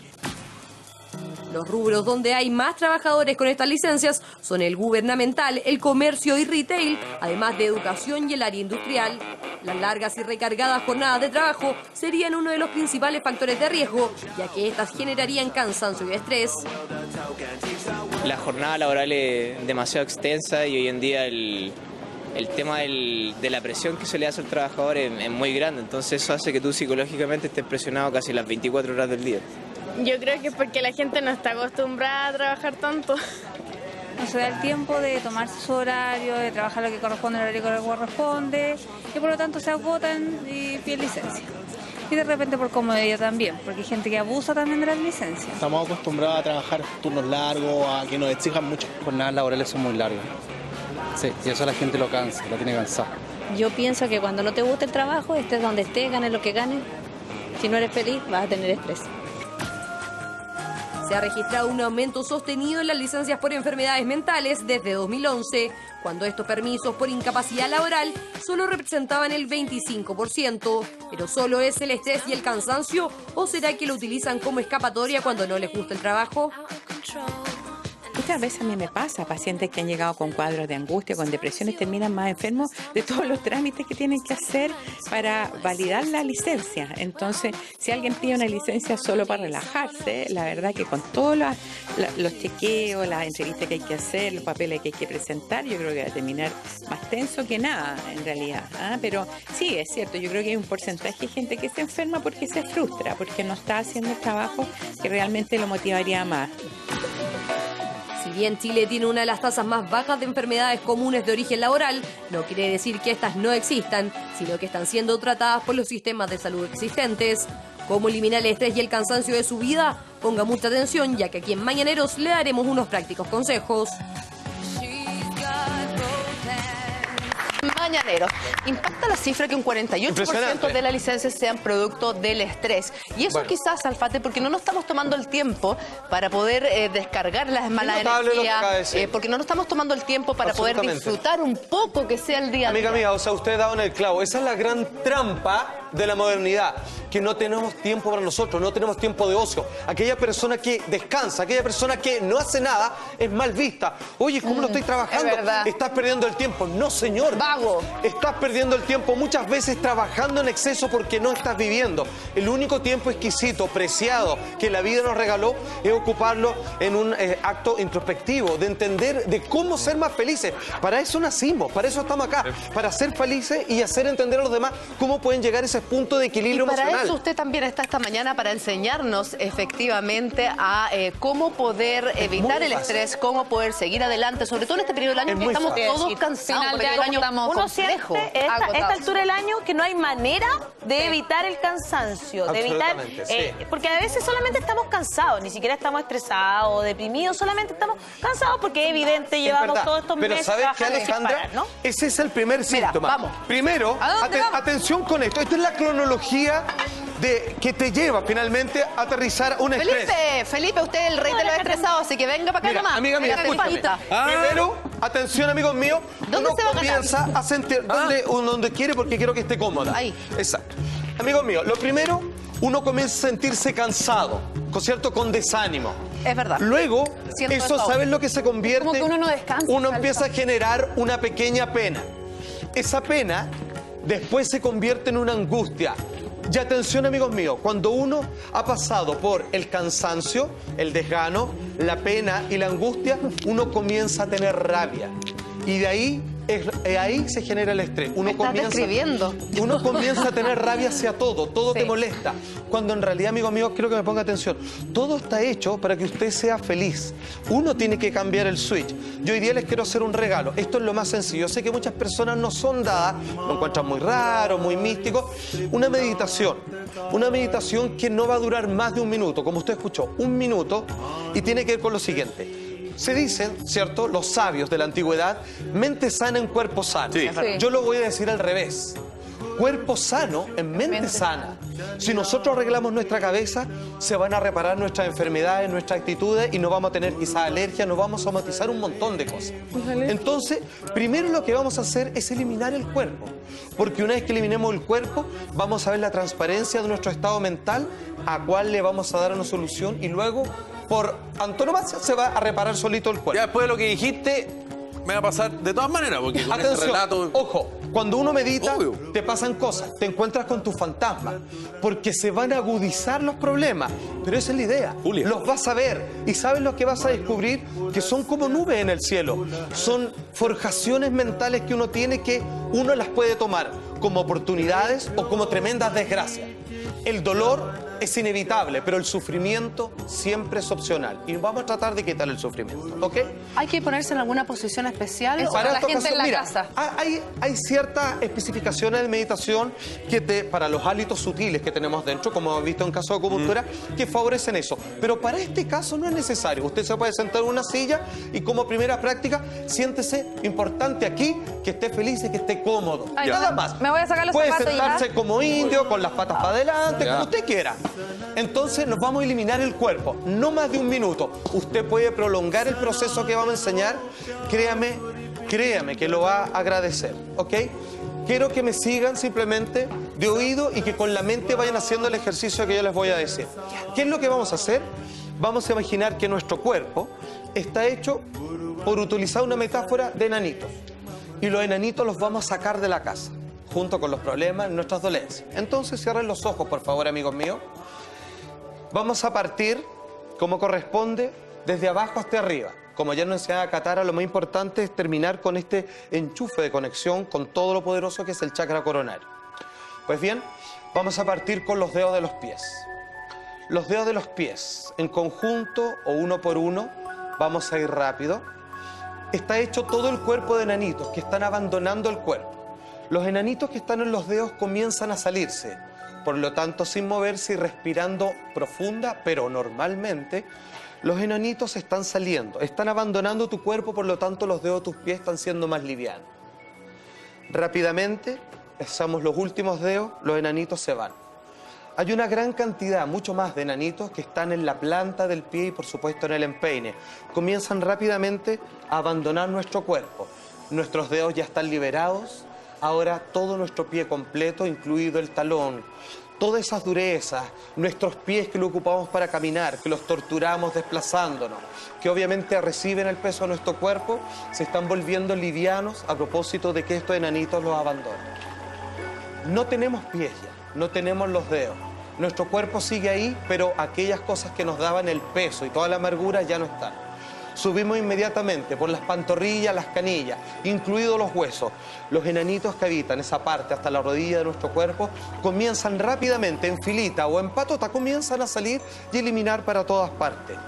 Los rubros donde hay más trabajadores con estas licencias son el gubernamental, el comercio y retail, además de educación y el área industrial. Las largas y recargadas jornadas de trabajo serían uno de los principales factores de riesgo, ya que estas generarían cansancio y estrés. La jornada laboral es demasiado extensa y hoy en día el tema de la presión que se le hace al trabajador es muy grande, entonces eso hace que tú psicológicamente estés presionado casi las 24 horas del día. Yo creo que es porque la gente no está acostumbrada a trabajar tanto. No se da el tiempo de tomarse su horario, de trabajar lo que corresponde, el horario que corresponde, y por lo tanto se agotan y piden licencia. Y de repente por comodidad también, porque hay gente que abusa también de las licencias. Estamos acostumbrados a trabajar turnos largos, a que nos exijan mucho. Jornadas laborales son muy largas. Sí, y eso la gente lo cansa, lo tiene cansado. Yo pienso que cuando no te gusta el trabajo, estés donde estés, ganes lo que ganes, si no eres feliz vas a tener estrés. Se ha registrado un aumento sostenido en las licencias por enfermedades mentales desde 2011, cuando estos permisos por incapacidad laboral solo representaban el 25%. ¿Pero solo es el estrés y el cansancio o será que lo utilizan como escapatoria cuando no les gusta el trabajo? Muchas veces a mí me pasa, pacientes que han llegado con cuadros de angustia, con depresiones, terminan más enfermos de todos los trámites que tienen que hacer para validar la licencia. Entonces, si alguien pide una licencia solo para relajarse, la verdad que con todos los chequeos, las entrevistas que hay que hacer, los papeles que hay que presentar, yo creo que va a terminar más tenso que nada, en realidad. Pero sí, es cierto, yo creo que hay un porcentaje de gente que se enferma porque se frustra, porque no está haciendo el trabajo que realmente lo motivaría más. Si bien Chile tiene una de las tasas más bajas de enfermedades comunes de origen laboral, no quiere decir que estas no existan, sino que están siendo tratadas por los sistemas de salud existentes. ¿Cómo eliminar el estrés y el cansancio de su vida? Ponga mucha atención, ya que aquí en Mañaneros le daremos unos prácticos consejos. Mañaneros. Impacta la cifra que un 48% de las licencias sean producto del estrés. Y eso quizás, Salfate, porque no nos estamos tomando el tiempo para poder descargar las malas energías, porque no nos estamos tomando el tiempo para poder disfrutar un poco que sea el día a día. Amiga mía, o sea, usted ha dado en el clavo. Esa es la gran trampa de la modernidad, que no tenemos tiempo para nosotros, no tenemos tiempo de ocio. Aquella persona que descansa, aquella persona que no hace nada, es mal vista. Oye, ¿cómo no estoy trabajando? Estás perdiendo el tiempo. No, señor. Vago. Estás perdiendo el tiempo muchas veces trabajando en exceso porque no estás viviendo. El único tiempo exquisito, preciado, que la vida nos regaló es ocuparlo en un acto introspectivo, de entender de cómo ser más felices. Para eso nacimos, para eso estamos acá, para ser felices y hacer entender a los demás cómo pueden llegar a ese ese punto de equilibrio emocional. Y para eso usted también está esta mañana para enseñarnos efectivamente a cómo poder evitar el estrés, cómo poder seguir adelante, sobre todo en este periodo del año que estamos todos cansados. Porque el año uno siente esta altura del año que no hay manera de evitar el cansancio, de evitar, porque a veces solamente estamos cansados, ni siquiera estamos estresados o deprimidos, solamente estamos cansados porque es evidente, llevamos todos estos meses trabajando sin parar, ¿no? Ese es el primer síntoma. Vamos. Primero, atención con esto. Esta es la cronología que te lleva finalmente a aterrizar un estrés. Felipe, usted es el rey de los estresados, así que venga para acá nomás. Amiga mía, escúchame. Primero, atención, amigos míos. ¿Dónde se va a comienza a sentir donde quiere, porque quiero que esté cómoda. Ahí. Exacto. Amigos míos, lo primero, uno comienza a sentirse cansado, ¿cierto? Con desánimo. Es verdad. Luego, Siento eso, ¿sabes lo que se convierte? Como que uno no descansa. Uno empieza a generar una pequeña pena. Esa pena después se convierte en una angustia. Y atención, amigos míos, cuando uno ha pasado por el cansancio, el desgano, la pena y la angustia, uno comienza a tener rabia. Y de ahí se genera el estrés. Uno comienza a tener rabia hacia todo te molesta. Cuando en realidad, amigo mío, quiero que me ponga atención. Todo está hecho para que usted sea feliz. Uno tiene que cambiar el switch. Yo hoy día les quiero hacer un regalo. Esto es lo más sencillo. Yo sé que muchas personas no son dadas, lo encuentran muy raro, muy místico. Una meditación. Una meditación que no va a durar más de 1 minuto. Como usted escuchó, 1 minuto. Y tiene que ver con lo siguiente. Se dicen, ¿cierto?, los sabios de la antigüedad, mente sana en cuerpo sano. Sí. Yo lo voy a decir al revés. Cuerpo sano en mente sana. Si nosotros arreglamos nuestra cabeza, se van a reparar nuestras enfermedades, nuestras actitudes y no vamos a tener quizás alergias, nos vamos a somatizar un montón de cosas. Entonces, primero lo que vamos a hacer es eliminar el cuerpo. Porque una vez que eliminemos el cuerpo, vamos a ver la transparencia de nuestro estado mental, a cual le vamos a dar una solución y luego, por antonomasia, se va a reparar solito el cuerpo. Ya después de lo que dijiste, me va a pasar de todas maneras, porque con atención, este relato... ojo, cuando uno medita, te pasan cosas, te encuentras con tus fantasmas, porque se van a agudizar los problemas, pero esa es la idea. Julia. Los vas a ver, y ¿sabes lo que vas a descubrir? Que son como nubes en el cielo, son forjaciones mentales que uno tiene que uno las puede tomar como oportunidades o como tremendas desgracias. El dolor es inevitable, pero el sufrimiento siempre es opcional. Y vamos a tratar de quitar el sufrimiento, ¿ok? ¿Hay que ponerse en alguna posición especial para la gente en la casa? Hay ciertas especificaciones de meditación para los hálitos sutiles que tenemos dentro, como hemos visto en caso de acupuntura, que favorecen eso. Pero para este caso no es necesario. Usted se puede sentar en una silla y como primera práctica, siéntese, importante aquí, que esté feliz y que esté cómodo. Nada más. Me voy a sacar los puede zapatos sentarse como indio, con las patas para adelante, como usted quiera. Entonces nos vamos a eliminar el cuerpo, no más de 1 minuto. Usted puede prolongar el proceso que vamos a enseñar. Créame que lo va a agradecer, ¿ok? Quiero que me sigan simplemente de oído y que con la mente vayan haciendo el ejercicio que yo les voy a decir. ¿Qué es lo que vamos a hacer? Vamos a imaginar que nuestro cuerpo está hecho por utilizar una metáfora de enanitos. Y los enanitos los vamos a sacar de la casa, junto con los problemas, nuestras dolencias. Entonces cierren los ojos, por favor, amigos míos. Vamos a partir, como corresponde, desde abajo hasta arriba. Como ya nos enseñaba Katara, lo más importante es terminar con este enchufe de conexión con todo lo poderoso que es el chakra coronario. Pues bien, vamos a partir con los dedos de los pies. Los dedos de los pies, en conjunto o uno por uno, vamos a ir rápido. Está hecho todo el cuerpo de enanitos que están abandonando el cuerpo. Los enanitos que están en los dedos comienzan a salirse, por lo tanto sin moverse y respirando profunda, pero normalmente, los enanitos están saliendo, están abandonando tu cuerpo, por lo tanto los dedos de tus pies están siendo más livianos. Rápidamente, besamos los últimos dedos, los enanitos se van. Hay una gran cantidad, mucho más de enanitos que están en la planta del pie y por supuesto en el empeine. Comienzan rápidamente a abandonar nuestro cuerpo. Nuestros dedos ya están liberados. Ahora todo nuestro pie completo, incluido el talón, todas esas durezas, nuestros pies que lo ocupamos para caminar, que los torturamos desplazándonos, que obviamente reciben el peso de nuestro cuerpo, se están volviendo livianos a propósito de que estos enanitos los abandonan. No tenemos pies ya, no tenemos los dedos. Nuestro cuerpo sigue ahí, pero aquellas cosas que nos daban el peso y toda la amargura ya no están. Subimos inmediatamente por las pantorrillas, las canillas, incluidos los huesos. Los enanitos que habitan esa parte hasta la rodilla de nuestro cuerpo comienzan rápidamente, en filita o en patota, comienzan a salir y eliminar para todas partes.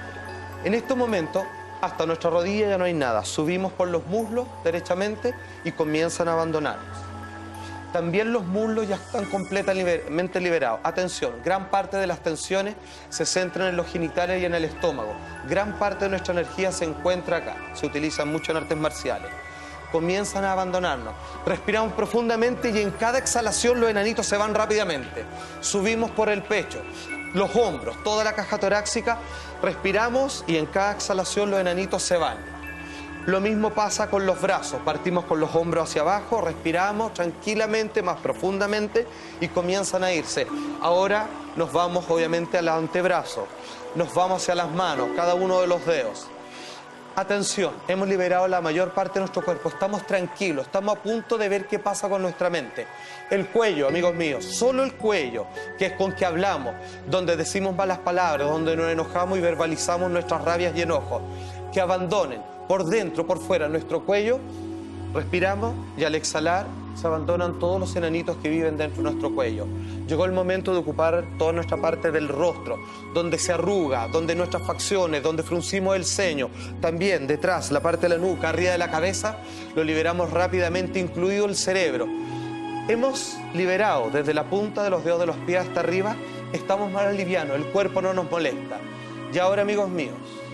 En estos momentos, hasta nuestra rodilla ya no hay nada. Subimos por los muslos derechamente y comienzan a abandonarnos. También los muslos ya están completamente liberados. Atención, gran parte de las tensiones se centran en los genitales y en el estómago. Gran parte de nuestra energía se encuentra acá. Se utilizan mucho en artes marciales. Comienzan a abandonarnos. Respiramos profundamente y en cada exhalación los enanitos se van rápidamente. Subimos por el pecho, los hombros, toda la caja torácica. Respiramos y en cada exhalación los enanitos se van. Lo mismo pasa con los brazos. Partimos con los hombros hacia abajo, respiramos tranquilamente, más profundamente y comienzan a irse. Ahora nos vamos obviamente al antebrazo. Nos vamos hacia las manos, cada uno de los dedos. Atención, hemos liberado la mayor parte de nuestro cuerpo. Estamos tranquilos, estamos a punto de ver qué pasa con nuestra mente. El cuello, amigos míos, solo el cuello, que es con que hablamos, donde decimos malas palabras, donde nos enojamos y verbalizamos nuestras rabias y enojos. Que abandonen por dentro, por fuera, nuestro cuello. Respiramos y al exhalar se abandonan todos los enanitos que viven dentro de nuestro cuello. Llegó el momento de ocupar toda nuestra parte del rostro, donde se arruga, donde nuestras facciones, donde fruncimos el ceño, también detrás, la parte de la nuca, arriba de la cabeza, lo liberamos rápidamente, incluido el cerebro. Hemos liberado desde la punta de los dedos de los pies hasta arriba, estamos más livianos, el cuerpo no nos molesta. Y ahora, amigos míos,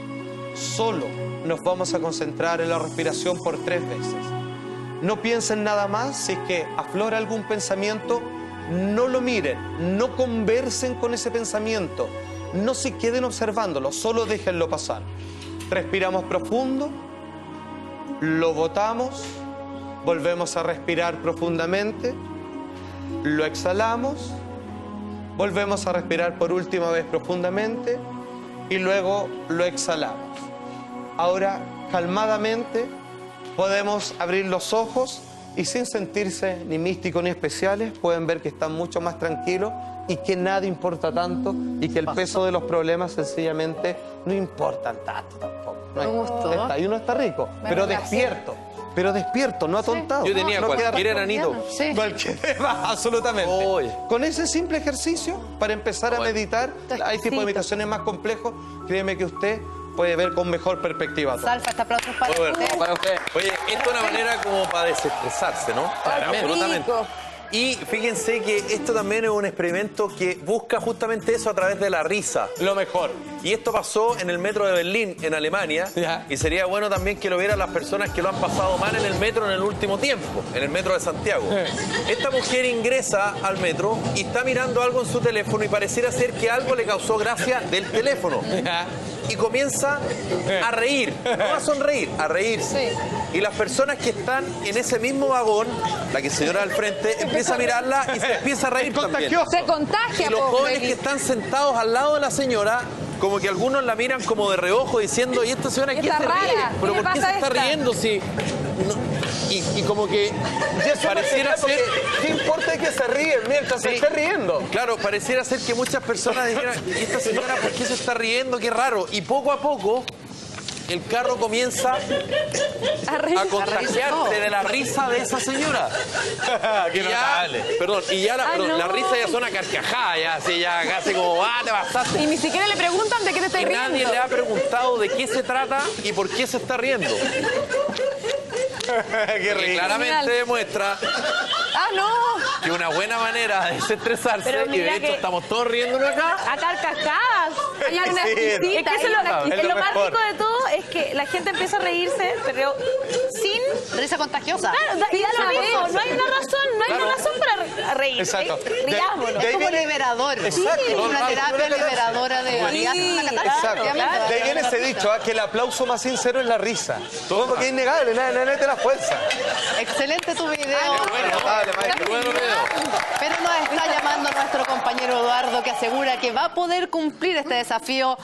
solo nos vamos a concentrar en la respiración por 3 veces. No piensen nada más. Si es que aflora algún pensamiento, no lo miren, no conversen con ese pensamiento, no se queden observándolo, solo déjenlo pasar. Respiramos profundo, lo botamos, volvemos a respirar profundamente, lo exhalamos, volvemos a respirar por última vez profundamente y luego lo exhalamos. Ahora, calmadamente, podemos abrir los ojos y sin sentirse ni místicos ni especiales, pueden ver que están mucho más tranquilos y que nada importa tanto y que el peso de los problemas sencillamente no importan tanto tampoco. Y uno está rico, pero despierto, no atontado. Yo tenía cualquier enanito. Sí. Absolutamente. Con ese simple ejercicio, para empezar a meditar, hay tipos de meditaciones más complejos, créeme que usted puede ver con mejor perspectiva todo. Salfa, este aplauso para usted. Oye, esto es una manera como para desestresarse, ¿no? Absolutamente. Y fíjense que esto también es un experimento que busca justamente eso a través de la risa. Lo mejor. Y esto pasó en el metro de Berlín, en Alemania. Y sería bueno también que lo vieran las personas que lo han pasado mal en el metro en el último tiempo, en el metro de Santiago. Esta mujer ingresa al metro y está mirando algo en su teléfono y pareciera ser que algo le causó gracia del teléfono. Y comienza a reír, no a sonreír, a reírse. Y las personas que están en ese mismo vagón, la que señora al frente, empieza a mirarla y se empieza a reír también. Se contagia. Y los jóvenes que están sentados al lado de la señora, como que algunos la miran como de reojo diciendo, ¿y esta señora quién se ríe? ¿Pero por qué se está riendo si...? Y como que pareciera ser... ¿Qué importa que se ríen mientras se esté riendo? Claro, pareciera ser que muchas personas dijeran, ¿y esta señora por qué se está riendo? Qué raro. Y poco a poco el carro comienza a contagiarse de la risa de esa señora. Qué notable. Perdón, y ya la risa ya suena carcajada, ya así, ya casi como, te bastaste. Y ni siquiera le preguntan de qué te estás riendo. Nadie le ha preguntado de qué se trata y por qué se está riendo. Qué rico. Claramente demuestra que una buena manera de desestresarse, y de hecho estamos todos riéndonos acá. A carcajadas. Hay una risita. Es que lo más rico de todo es que la gente empieza a reírse, pero sin risa contagiosa. Claro, y da lo mismo. No hay una razón para reírse. Exacto. Riámonos. Es como liberador. Exacto. Es una terapia liberadora de una Exacto. De ahí viene ese dicho, que el aplauso más sincero es la risa. Todo porque es innegable, nadie te la fuerza. Excelente tu video. Bueno, pero nos está llamando nuestro compañero Eduardo, que asegura que va a poder cumplir este desafío.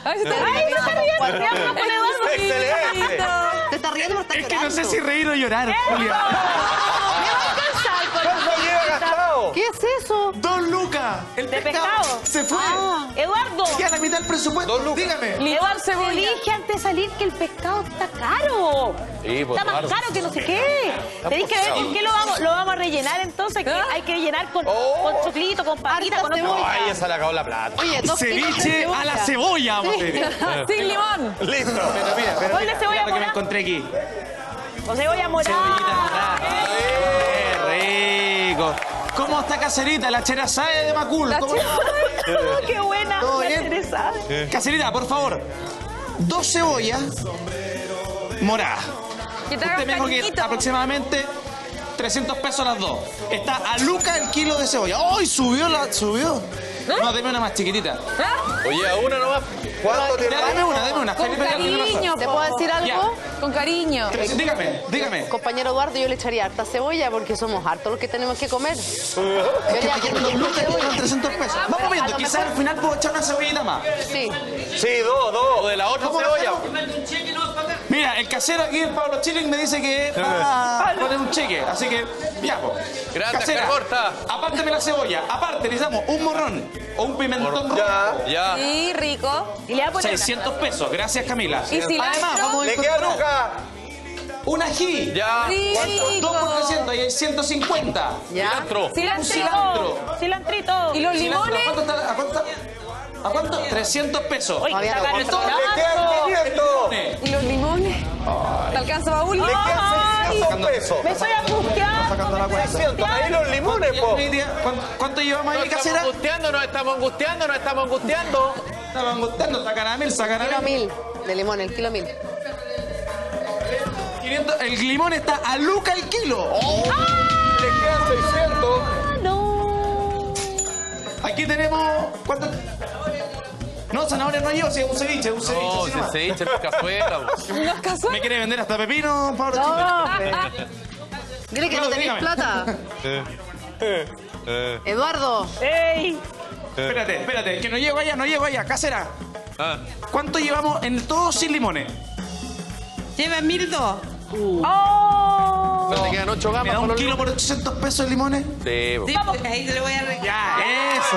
¡Excelente! Te estás riendo, pero estás llorando. Es que no sé si reír o llorar, Julia. ¿Cuánto lleva gastado? pescado. ¿Qué es eso? 2 lucas. El ¿De pescado pescado? se fue. Eduardo. Queda la mitad del presupuesto. 2 lucas. Dígame. Eduardo, te dije antes de salir que el pescado está caro. Sí, pues, Está más claro. caro que no sé qué. Tenés que ver con qué lo vamos a rellenar entonces. Que hay que rellenar con choclito, con papita, con otro. No, ahí esa le acabó la plata. Oye, 2 kilos de Ceviche a la cebolla. vamos a pedir. Sin limón. Listo. Pero mira, Gol de cebolla mira lo que me morada. encontré aquí. O cebolla morada. ¡Qué rico! ¿Cómo está Cacerita? La cherazade de Macul. ¿Cómo está? ¡Qué buena! ¿Todo La bien? cerezade. Cacerita, por favor. 2 cebollas moradas. Que te hagas Usted me dijo que cariñito. aproximadamente 300 pesos las 2. Está a Luca el kilo de cebolla. ¡Ay, subió! No, deme una más chiquitita. Oye, a una nomás. ¿Cuánto te Ya, deme una. Con Felipe, cariño, ¿Te puedo decir algo? Ya. Con cariño. Dígame. Compañero Eduardo, yo le echaría harta cebolla porque somos hartos los que tenemos que comer. Yo ya Aquí tengo 2 lucas y con 300 pesos. Vamos viendo, a lo quizás mejor- al final puedo echar una cebollita más. Sí. Sí, 2. O de la otra cebolla. Mira, el casero aquí, el Pablo Chilling, me dice que va a poner un cheque. Así que, ya, pues. Gracias, Casera, Carborta. apárteme la cebolla. Aparte, necesitamos un morrón o un pimentón rojo. Ya. Sí, rico. Y le va a poner 600 pesos. Gracias, Camila. ¿Y cilantro? Además, vamos a ¿Le queda incorporar Luca? un ají. Ya. Rico. 2 por 300 y hay 150. ¿Ya? Cilantro. Cilantro. Cilantrito. ¿Y los Cilantro. limones? ¿A cuánto está? ¿A cuánto? 300 pesos. Oye, Todavía está no caro el compro. ¡Le quedan cilantro. 500! ¿Y los limones? ¿Te alcanza, baúl? ¡Le quedan 600 pesos! Me estoy angustiando. Sacando la cuenta. 600. Ahí los limones, po. ¿Cuánto llevamos ahí, casera? Nos estamos angustiando. Estaba angustiando, está caramel, saca Kilo caramel. 1000 de limón, el kilo 1000. 500, el limón está a Luca el kilo. Le quedan 600. No. Aquí tenemos. ¿Cuánto? No, zanahoria no llevo, si es un ceviche, es un ceviche. No, así si nomás. se echa en cazuela. ¿Me quiere vender hasta pepino, Pablo No, Chilling? Dile que no tenéis dígame. plata. Eduardo. ¡Ey! Espérate, que no llego allá, casera. ¿Cuánto llevamos en todo sin limones? Lleva 1.200. ¡Oh! No te quedan 8 ¿Me gamas da con un los kilo por 800 pesos de limones? Sí, po. Sí, ahí se le voy a arreglar. Ya, eso.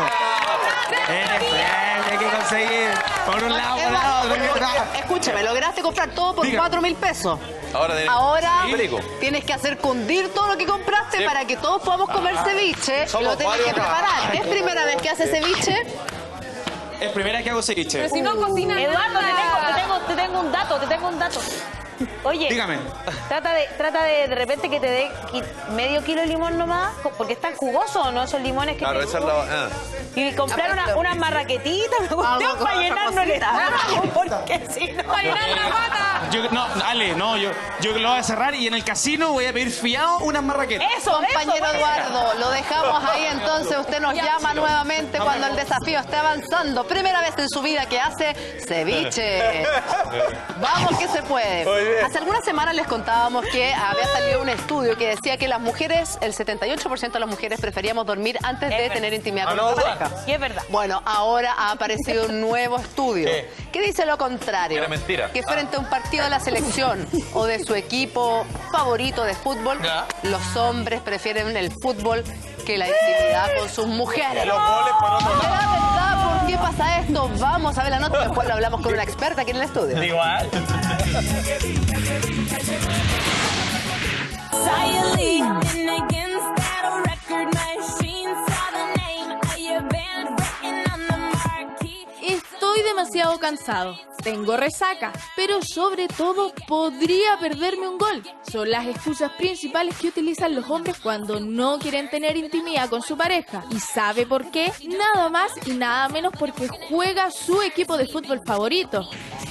Hay que conseguir por un lado, por otro. Escúchame, lograste comprar todo por Diga. 4.000 pesos. Ahora Ahora tienes que hacer cundir todo lo que compraste para que todos podamos comer ceviche. Somos Lo tienes que varios acá. preparar. ¿Es primera vez que haces ceviche? Es primera vez que hago ceviche. Pero si no cocina Eduardo, nada. te tengo un dato. Oye, Dígame. trata de repente que te dé medio kilo de limón nomás, porque están jugosos, ¿no? Esos limones que Claro, te esa es la. Y comprar unas marraquetitas, una cuestión Algo para con llenarnos otra el estómago, porque si no... ¡Para llenar la pata! Yo lo voy a cerrar y en el casino voy a pedir fiado unas marraquetas. Compañero Eduardo, lo dejamos ahí, entonces usted nos llama nuevamente cuando el desafío esté avanzando. Primera vez en su vida que hace ceviche. Vamos que se puede. Muy bien. Hace algunas semanas les contábamos que había salido un estudio que decía que las mujeres, el 78% de las mujeres preferíamos dormir antes de tener intimidad con nuestra pareja. Y es verdad. Bueno, ahora ha aparecido un nuevo estudio que dice lo contrario. Era mentira. Que frente a un partido de la selección o de su equipo favorito de fútbol, los hombres prefieren el fútbol que la intimidad con sus mujeres. Los goles por otro ¿Será lado. verdad? ¿Por qué pasa esto? Vamos a ver la nota. Después lo hablamos con una experta aquí en el estudio. Igual. Estoy demasiado cansado, tengo resaca, pero sobre todo podría perderme un gol. Son las excusas principales que utilizan los hombres cuando no quieren tener intimidad con su pareja. ¿Y sabe por qué? Nada más y nada menos porque juega su equipo de fútbol favorito.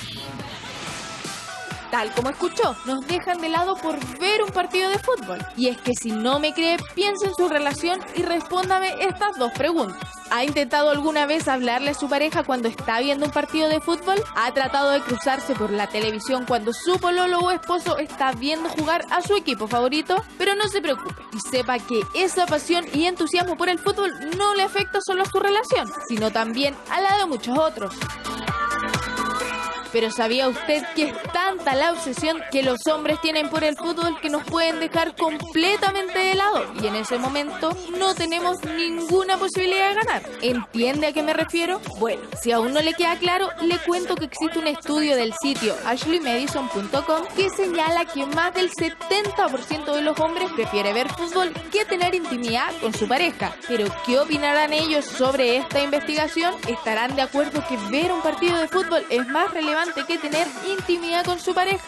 Tal como escuchó, nos dejan de lado por ver un partido de fútbol. Y es que si no me cree, piense en su relación y respóndame estas dos preguntas. ¿Ha intentado alguna vez hablarle a su pareja cuando está viendo un partido de fútbol? ¿Ha tratado de cruzarse por la televisión cuando su pololo o esposo está viendo jugar a su equipo favorito? Pero no se preocupe y sepa que esa pasión y entusiasmo por el fútbol no le afecta solo a su relación, sino también a la de muchos otros. Pero ¿sabía usted que es tanta la obsesión que los hombres tienen por el fútbol que nos pueden dejar completamente de lado? Y en ese momento no tenemos ninguna posibilidad de ganar. ¿Entiende a qué me refiero? Bueno, si aún no le queda claro, le cuento que existe un estudio del sitio ashleymadison.com que señala que más del 70% de los hombres prefiere ver fútbol que tener intimidad con su pareja. Pero ¿qué opinarán ellos sobre esta investigación? ¿Estarán de acuerdo que ver un partido de fútbol es más relevante que tener intimidad con su pareja?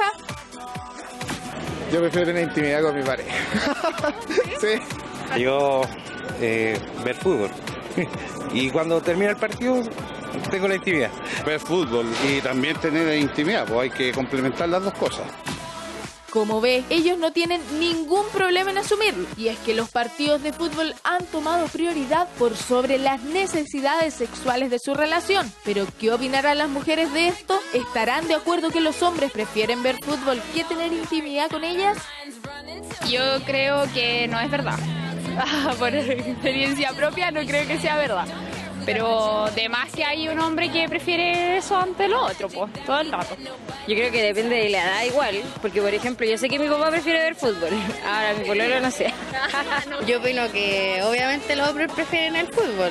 Yo prefiero tener intimidad con mi pareja. Sí. Yo ver fútbol. Y cuando termina el partido, tengo la intimidad. Ver fútbol y también tener intimidad, pues hay que complementar las dos cosas. Como ve, ellos no tienen ningún problema en asumirlo. Y es que los partidos de fútbol han tomado prioridad por sobre las necesidades sexuales de su relación. Pero ¿qué opinarán las mujeres de esto? ¿Estarán de acuerdo que los hombres prefieren ver fútbol que tener intimidad con ellas? Yo creo que no es verdad. Por experiencia propia no creo que sea verdad. Pero de más que hay un hombre que prefiere eso ante lo otro, pues, todo el rato. Yo creo que depende de la edad igual, porque por ejemplo yo sé que mi papá prefiere ver fútbol, ahora mi pololo no sé. Yo opino que obviamente los hombres prefieren el fútbol,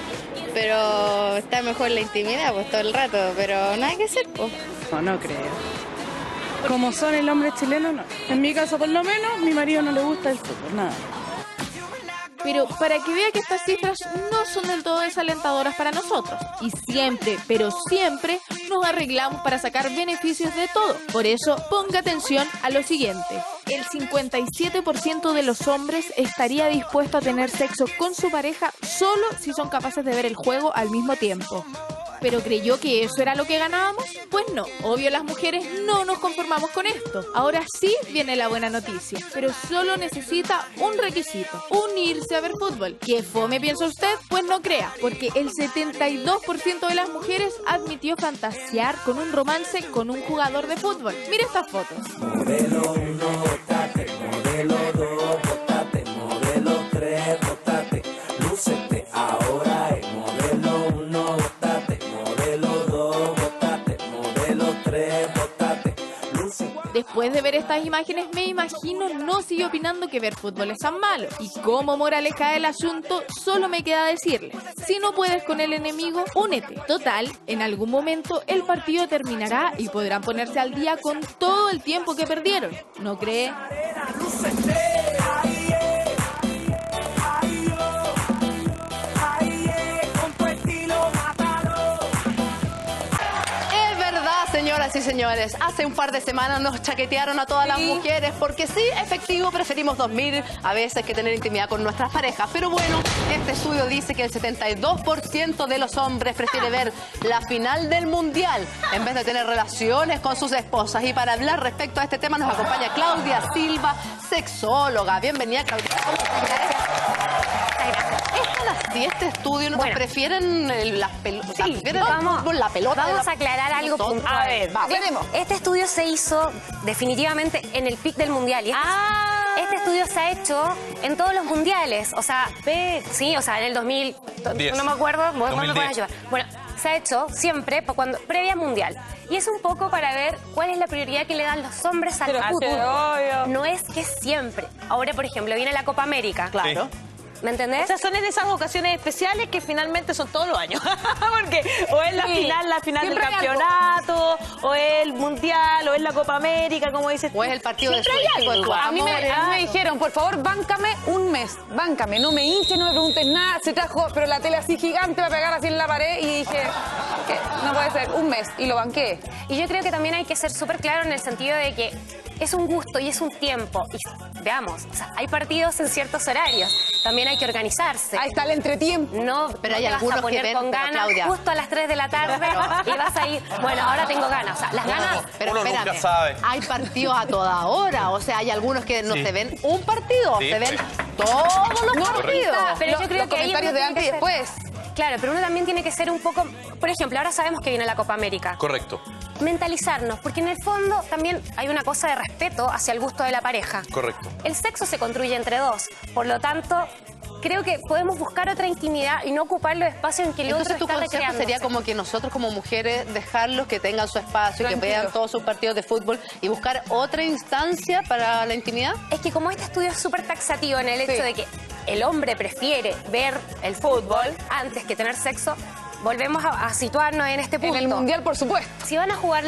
pero está mejor la intimidad pues todo el rato, pero nada que hacer pues. No creo. Como son el hombre chileno, no. En mi caso por lo menos, mi marido no le gusta el fútbol, nada. Pero para que vea que estas cifras no son del todo desalentadoras para nosotros. Y siempre, pero siempre, nos arreglamos para sacar beneficios de todo. Por eso, ponga atención a lo siguiente. El 57% de los hombres estaría dispuesto a tener sexo con su pareja solo si son capaces de ver el juego al mismo tiempo. ¿Pero creyó que eso era lo que ganábamos? Pues no, obvio las mujeres no nos conformamos con esto. Ahora sí viene la buena noticia, pero solo necesita un requisito: unirse a ver fútbol. ¿Qué fome piensa usted? Pues no crea, porque el 72% de las mujeres admitió fantasear con un romance con un jugador de fútbol. Mire estas fotos. Modelo 1, bótate, modelo 2, bótate, modelo 3, bótate, lúcete ahora es modelo 1, bótate, modelo 2, bótate, modelo 3, bótate, lúcete. Después de ver estas imágenes, me imagino no sigue opinando que ver fútbol es tan malo. Y como moraleja del asunto, solo me queda decirles: si no puedes con el enemigo, únete. Total, en algún momento el partido terminará y podrán ponerse al día con todo el tiempo que perdieron. ¿No cree? Señoras y señores, hace un par de semanas nos chaquetearon a todas las mujeres porque sí, efectivo, preferimos dormir a veces que tener intimidad con nuestras parejas. Pero bueno, este estudio dice que el 72% de los hombres prefiere ver la final del Mundial en vez de tener relaciones con sus esposas. Y para hablar respecto a este tema nos acompaña Claudia Silva, sexóloga. Bienvenida, Claudia. ¿Cómo ¿Y este estudio no prefieren las pelotas? Sí, la pelota. Vamos a aclarar algo puntual. A ver, aclaremos. Este estudio se hizo definitivamente en el pic del mundial. Y este estudio se ha hecho en todos los mundiales. O sea, sí, o sea, en el 2000, no me acuerdo, vos me puedes ayudar. Bueno, se ha hecho siempre previa mundial. Y es un poco para ver cuál es la prioridad que le dan los hombres al fútbol. No es que siempre. Ahora, por ejemplo, viene la Copa América. Claro. ¿Me entendés? O sea, son en esas ocasiones especiales que finalmente son todos los años. Porque o es la final del campeonato, o es el mundial, o es la Copa América, como dices. O es el partido de algo. A mí me dijeron, por favor, báncame un mes, báncame, no me hinches, no me preguntes nada. Se trajo, pero la tele así gigante va a pegar así en la pared y dije, ¿qué? No puede ser, un mes, y lo banqué. Y yo creo que también hay que ser súper claro en el sentido de que es un gusto y es un tiempo. Y veamos, o sea, hay partidos en ciertos horarios. También hay que organizarse. Ahí está el entretiempo. No, pero hay no te algunos vas a poner que ven, con ganas Claudia, justo a las 3 de la tarde y vas a ir, bueno, ahora tengo ganas. O sea, las ganas... Pero uno espérame, nunca sabe. Hay partidos a toda hora. O sea, hay algunos que no se ven un partido, se ven todos los partidos. Pero yo creo que hay comentarios de antes y después. Claro, pero uno también tiene que ser un poco... Por ejemplo, ahora sabemos que viene la Copa América. Correcto. Mentalizarnos, porque en el fondo también hay una cosa de respeto hacia el gusto de la pareja. Correcto. El sexo se construye entre dos, por lo tanto, creo que podemos buscar otra intimidad y no ocupar los espacios en que el otro Entonces, tu está consejo recreándose. sería como que nosotros como mujeres dejarlos que tengan su espacio, Tranquilo. que vean todos sus partidos de fútbol y buscar otra instancia para la intimidad. Es que como este estudio es súper taxativo en el hecho de que el hombre prefiere ver el fútbol antes que tener sexo, volvemos a situarnos en este punto. En el Mundial, por supuesto. Si van a jugar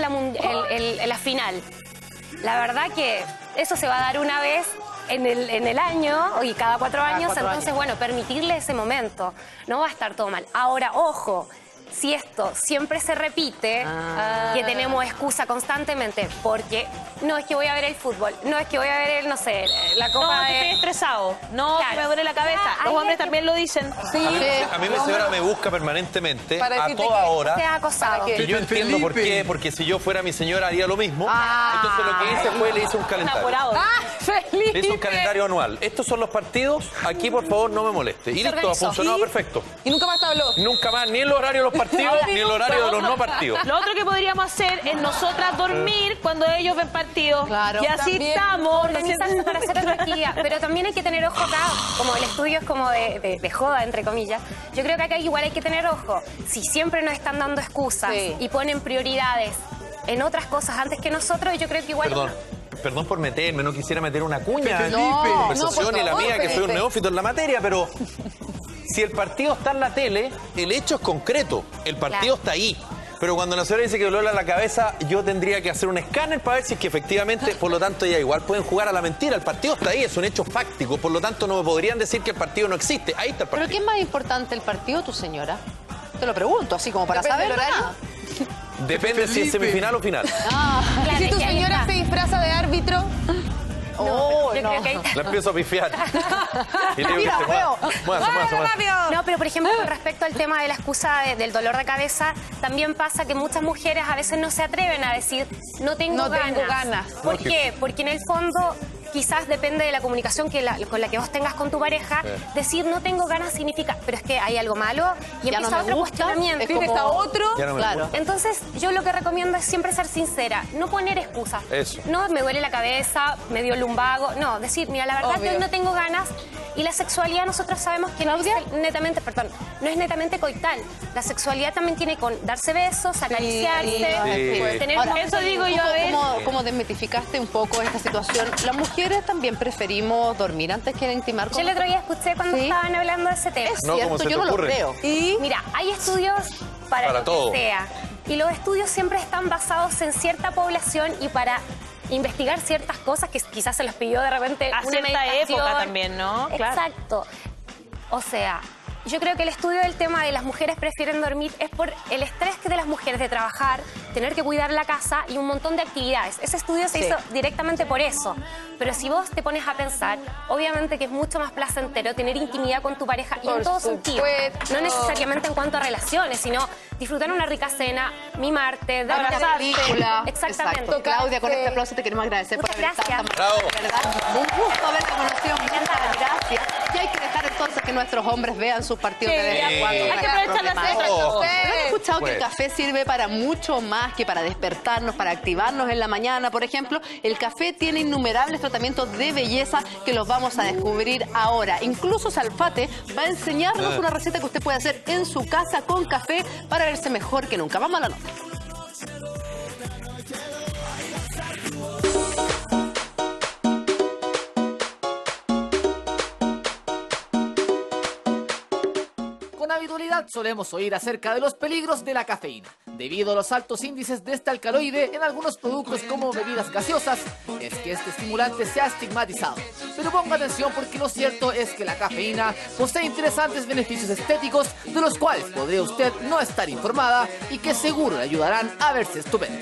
la final, la verdad que eso se va a dar una vez en el año y cada 4 años, entonces, bueno, permitirle ese momento. No va a estar todo mal. Ahora, ojo, si esto siempre se repite, que tenemos excusa constantemente, porque no es que voy a ver el fútbol, no es que voy a ver la copa no, de... estoy estresado, no, que me duele la cabeza. Los hombres también lo dicen. Sí. A mí mi señora me busca permanentemente, Para a decirte toda que hora. te ha acosado. Que yo entiendo por qué, porque si yo fuera mi señora haría lo mismo. Entonces lo que hice fue le hice un calendario. ¡Felipe! Le hice un calendario anual. Estos son los partidos, aquí por favor no me moleste. Y listo, ha funcionado perfecto. Y nunca más te habló. Nunca más, ni el horario de los partidos, ni el horario de los no partidos. Lo otro que podríamos hacer es nosotras dormir cuando ellos ven partidos. Claro. Y así También estamos. organizarse para hacer otra actividad. Pero también hay que tener ojo acá, como el estudio es como de joda, entre comillas. Yo creo que acá igual hay que tener ojo. Si siempre nos están dando excusas y ponen prioridades en otras cosas antes que nosotros, yo creo que igual... Perdón por meterme, no quisiera meter una cuña en No, la conversación no, y la por mía, favor, que soy un Felipe. neófito en la materia, pero si el partido está en la tele, el hecho es concreto, el partido está ahí. Pero cuando la señora dice que le duele la cabeza, yo tendría que hacer un escáner para ver si es que efectivamente, por lo tanto, ya igual pueden jugar a la mentira. El partido está ahí, es un hecho fáctico, por lo tanto no me podrían decir que el partido no existe. Ahí está el partido. ¿Pero qué es más importante, el partido o tu señora? Te lo pregunto, así como para Depende saber. del horario. Depende si es semifinal o final. ¿Y si tu señora se disfraza de árbitro? No, yo creo que ahí... La empiezo a pifiar. Y le digo que Mira, se mueva. No, pero por ejemplo, con respecto al tema de la excusa del dolor de cabeza, también pasa que muchas mujeres a veces no se atreven a decir, no tengo ganas. ¿Por qué? Porque en el fondo... Quizás depende de la comunicación con la que vos tengas con tu pareja. Decir no tengo ganas significa, pero es que hay algo malo y Ya empieza no me otro gusta, cuestionamiento. ¿tienes a otro? Ya no me Claro. gusta. Entonces, yo lo que recomiendo es siempre ser sincera, no poner excusas. Eso. No, me duele la cabeza, me dio lumbago. No, decir, mira, la verdad que hoy no tengo ganas. Y la sexualidad nosotros sabemos que no es netamente, no es netamente coital. La sexualidad también tiene con darse besos, acariciarse, tener Ahora, eso digo yo, a ver. ¿Cómo desmitificaste un poco esta situación? Las mujeres también preferimos dormir antes que intimar con... Yo el otro día escuché cuando estaban hablando de ese tema. Es cierto, yo no lo creo. Y mira, hay estudios para lo todo. que sea. Y los estudios siempre están basados en cierta población y para investigar ciertas cosas que quizás se los pidió de repente A una cierta meditación. época también, ¿no? Claro. Exacto. O sea, yo creo que el estudio del tema de las mujeres prefieren dormir es por el estrés que de las mujeres de trabajar, tener que cuidar la casa y un montón de actividades. Ese estudio se hizo directamente por eso. Pero si vos te pones a pensar, obviamente que es mucho más placentero tener intimidad con tu pareja y en todo sentido. No necesariamente en cuanto a relaciones, sino disfrutar una rica cena, mimarte, Ver una abrazarte. película. Exactamente. Exacto. Claudia, con este aplauso te queremos agradecer por haber estado. Bravo. Un gusto haberte conocido. Muchas gracias. Y hay que dejar entonces que nuestros hombres vean sus partidos de vez en cuando. Hay que aprovechar las Pero han escuchado que el Pues. café sirve para mucho más que para despertarnos, para activarnos en la mañana, por ejemplo. El café tiene innumerables tratamientos de belleza que los vamos a descubrir ahora. Incluso Salfate va a enseñarnos una receta que usted puede hacer en su casa con café para verse mejor que nunca. Vamos a la nota. Con habitualidad solemos oír acerca de los peligros de la cafeína. Debido a los altos índices de este alcaloide en algunos productos como bebidas gaseosas, es que este estimulante se ha estigmatizado. Pero ponga atención porque lo cierto es que la cafeína posee interesantes beneficios estéticos de los cuales podría usted no estar informada y que seguro le ayudarán a verse estupenda.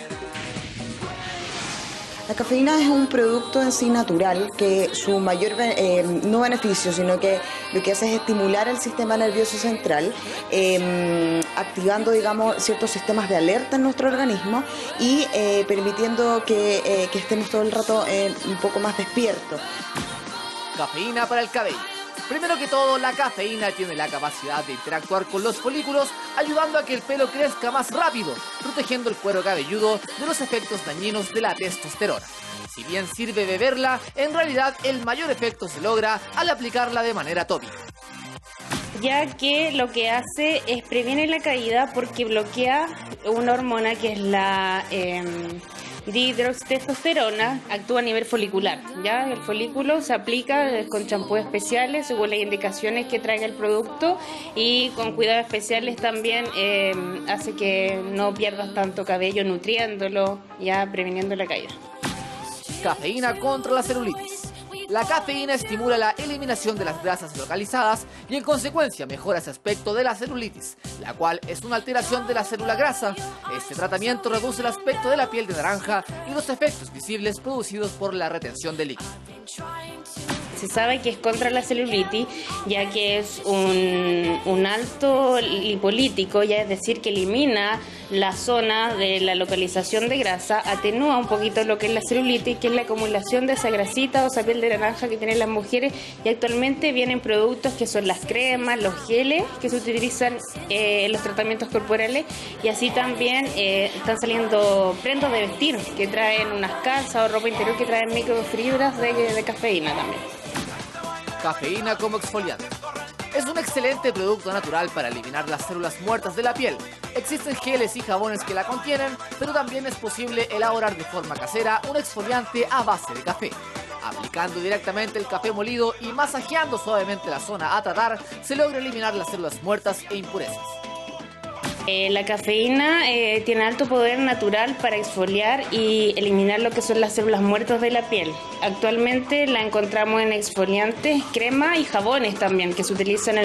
La cafeína es un producto en sí natural que su mayor, no beneficio, sino que lo que hace es estimular el sistema nervioso central, activando, digamos, ciertos sistemas de alerta en nuestro organismo y permitiendo que estemos todo el rato un poco más despiertos. Cafeína para el cabello. Primero que todo, la cafeína tiene la capacidad de interactuar con los folículos, ayudando a que el pelo crezca más rápido, protegiendo el cuero cabelludo de los efectos dañinos de la testosterona. Si bien sirve beberla, en realidad el mayor efecto se logra al aplicarla de manera tópica. ya que lo que hace es previene la caída porque bloquea una hormona que es la dihidrotestosterona, actúa a nivel folicular, ¿ya? El folículo se aplica con champús especiales según las indicaciones que traiga el producto y con cuidados especiales también hace que no pierdas tanto cabello nutriéndolo, ya previniendo la caída. Cafeína contra la celulitis. La cafeína estimula la eliminación de las grasas localizadas y en consecuencia mejora ese aspecto de la celulitis, la cual es una alteración de la célula grasa. Este tratamiento reduce el aspecto de la piel de naranja y los efectos visibles producidos por la retención de líquido. Se sabe que es contra la celulitis, ya que es un alto lipolítico, ya es decir, que elimina la zona de la localización de grasa, atenúa un poquito lo que es la celulitis, que es la acumulación de esa grasita o esa piel de naranja que tienen las mujeres, y actualmente vienen productos que son las cremas, los geles que se utilizan en los tratamientos corporales, y así también están saliendo prendas de vestir que traen unas calzas o ropa interior que traen microfibras de cafeína también. Cafeína como exfoliante. Es un excelente producto natural para eliminar las células muertas de la piel. Existen geles y jabones que la contienen, pero también es posible elaborar de forma casera un exfoliante a base de café. Aplicando directamente el café molido y masajeando suavemente la zona a tratar, se logra eliminar las células muertas e impurezas. La cafeína tiene alto poder natural para exfoliar y eliminar lo que son las células muertas de la piel. Actualmente la encontramos en exfoliantes, crema y jabones también, que se utilizan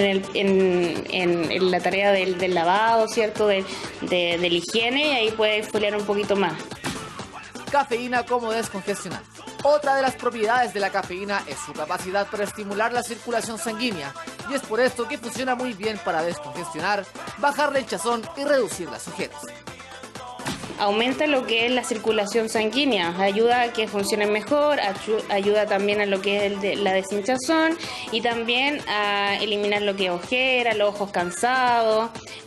en la tarea del lavado, ¿cierto? De la higiene, y ahí puede exfoliar un poquito más. Cafeína como descongestionante. Otra de las propiedades de la cafeína es su capacidad para estimular la circulación sanguínea, y es por esto que funciona muy bien para descongestionar, bajar la hinchazón y reducir las ojeras. Aumenta lo que es la circulación sanguínea, ayuda a que funcione mejor, ayuda también a lo que es la deshinchazón y también a eliminar lo que es ojera, los ojos cansados,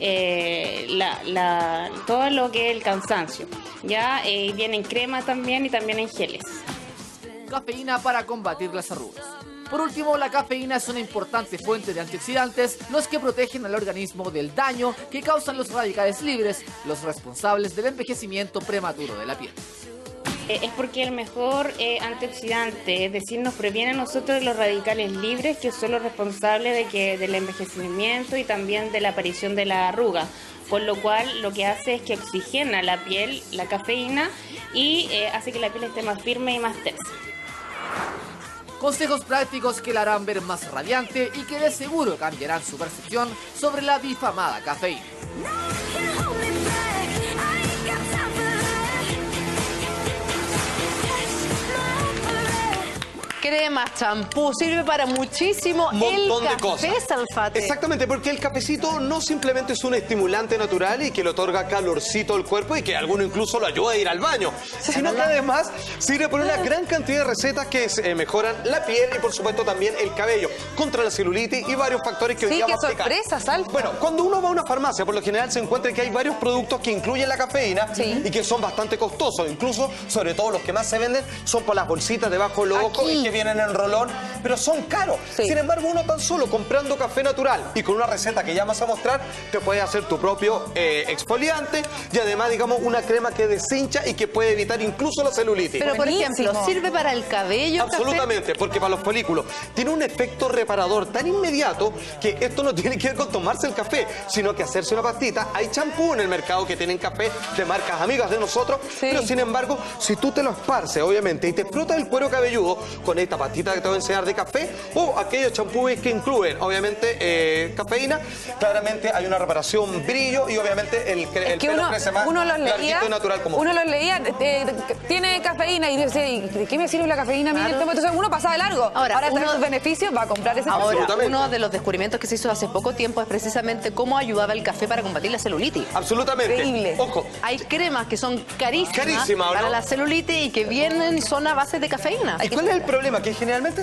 todo lo que es el cansancio. Ya viene en crema también y también en geles. Cafeína para combatir las arrugas. Por último, la cafeína es una importante fuente de antioxidantes, los que protegen al organismo del daño que causan los radicales libres, los responsables del envejecimiento prematuro de la piel. Es porque el mejor antioxidante, es decir, nos previene a nosotros de los radicales libres, que son los responsables del envejecimiento y también de la aparición de la arruga. Por lo cual lo que hace es que oxigena la piel, la cafeína, y hace que la piel esté más firme y más tersa. Consejos prácticos que la harán ver más radiante y que de seguro cambiarán su percepción sobre la difamada cafeína. Crema, champú, sirve para muchísimo. Montón el de cosas. Salfate. Exactamente, porque el cafecito no simplemente es un estimulante natural y que le otorga calorcito al cuerpo y que a alguno incluso lo ayuda a ir al baño, sino que además sirve por una gran cantidad de recetas que mejoran la piel y por supuesto también el cabello, contra la celulitis y varios factores que hoy día vamos a explicar. Sorpresa, Sal. Bueno, cuando uno va a una farmacia, por lo general se encuentra que hay varios productos que incluyen la cafeína y que son bastante costosos. Incluso, sobre todo los que más se venden, son por las bolsitas debajo de los ojos y que vienen en rolón, pero son caros. Sin embargo, uno tan solo comprando café natural y con una receta que ya vas a mostrar, te puedes hacer tu propio exfoliante y además, digamos, una crema que deshincha y que puede evitar incluso la celulitis. Pero, por ejemplo, ¿sirve para el cabello? Absolutamente, porque para los folículos tiene un efecto reparador tan inmediato que esto no tiene que ver con tomarse el café, sino que hacerse una pastita. Hay champú en el mercado que tienen café de marcas amigas de nosotros, pero sin embargo, si tú te lo esparces, obviamente, y te frotas el cuero cabelludo con esta pastita que te voy a enseñar de café o aquellos champús que incluyen, obviamente, cafeína, claramente hay una reparación, brillo y obviamente el pelo crece más larguito y natural como uno los leía, tiene cafeína y dice, ¿de qué me sirve la cafeína? Entonces uno pasa de largo. Ahora tiene sus beneficios, va a comprar ese café. Uno de los descubrimientos que se hizo hace poco tiempo es precisamente cómo ayudaba el café para combatir la celulitis. Absolutamente. Increíble. Ojo. Hay cremas que son carísimas para la celulitis y que vienen y son a base de cafeína. ¿Y cuál es el problema? Que generalmente estas cremas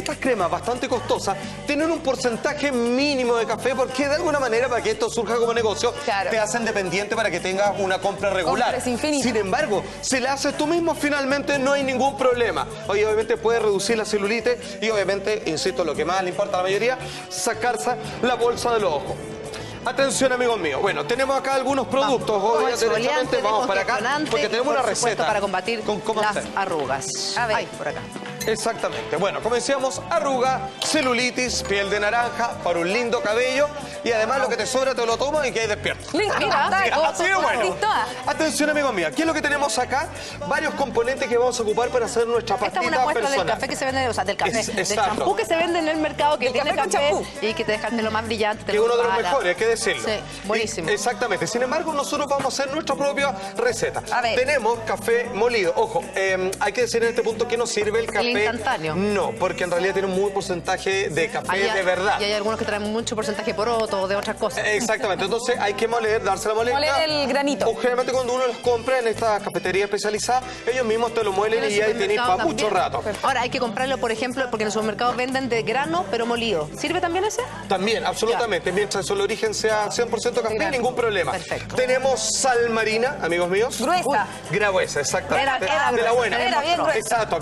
crema bastante costosa, tener un porcentaje mínimo de café, porque de alguna manera, para que esto surja como negocio, te hacen dependiente para que tengas una compra regular. Compras infinitas. Sin embargo, si la haces tú mismo, finalmente no hay ningún problema. Oye, obviamente puedes reducir la celulitis y obviamente, insisto, lo que más le importa a la mayoría, sacarse la bolsa de los ojos. Atención, amigos míos. Bueno, tenemos acá algunos productos. Hoy derechamente vamos para acá porque tenemos una receta para combatir las arrugas. A ver, por acá. Exactamente. Bueno, como decíamos, arruga, celulitis, piel de naranja, para un lindo cabello y además lo que te sobra te lo tomas y quedas despierto. Listo, así de bueno. Atención, amigos míos. ¿Qué es lo que tenemos acá? Varios componentes que vamos a ocupar para hacer nuestra pastita personal. Esta es una muestra personal. del café que se vende, o sea, del café, del champú que se vende en el mercado, que tiene café y que te deja de lo más brillante. Que es uno de los mejores, hay que decirlo. Sí, buenísimo. Exactamente. Sin embargo, nosotros vamos a hacer nuestra propia receta. A ver. Tenemos café molido. Ojo, hay que decir en este punto que nos sirve el café instantáneo. No, porque en realidad tiene un muy porcentaje de café de verdad. Y hay algunos que traen mucho porcentaje poroto o de otras cosas. Exactamente. Entonces hay que moler, darse la moleta. Moler el granito. O generalmente cuando uno los compra en esta cafetería especializada, ellos mismos te lo muelen y ahí tenéis para mucho rato. Ahora hay que comprarlo, por ejemplo, porque en el supermercado venden de grano pero molido. ¿Sirve también ese? También, absolutamente. Mientras el origen sea 100% café, ningún problema. Perfecto. Tenemos sal marina, amigos míos. Gruesa. Gruesa, exactamente. Era de la buena. Era bien gruesa. Exacto.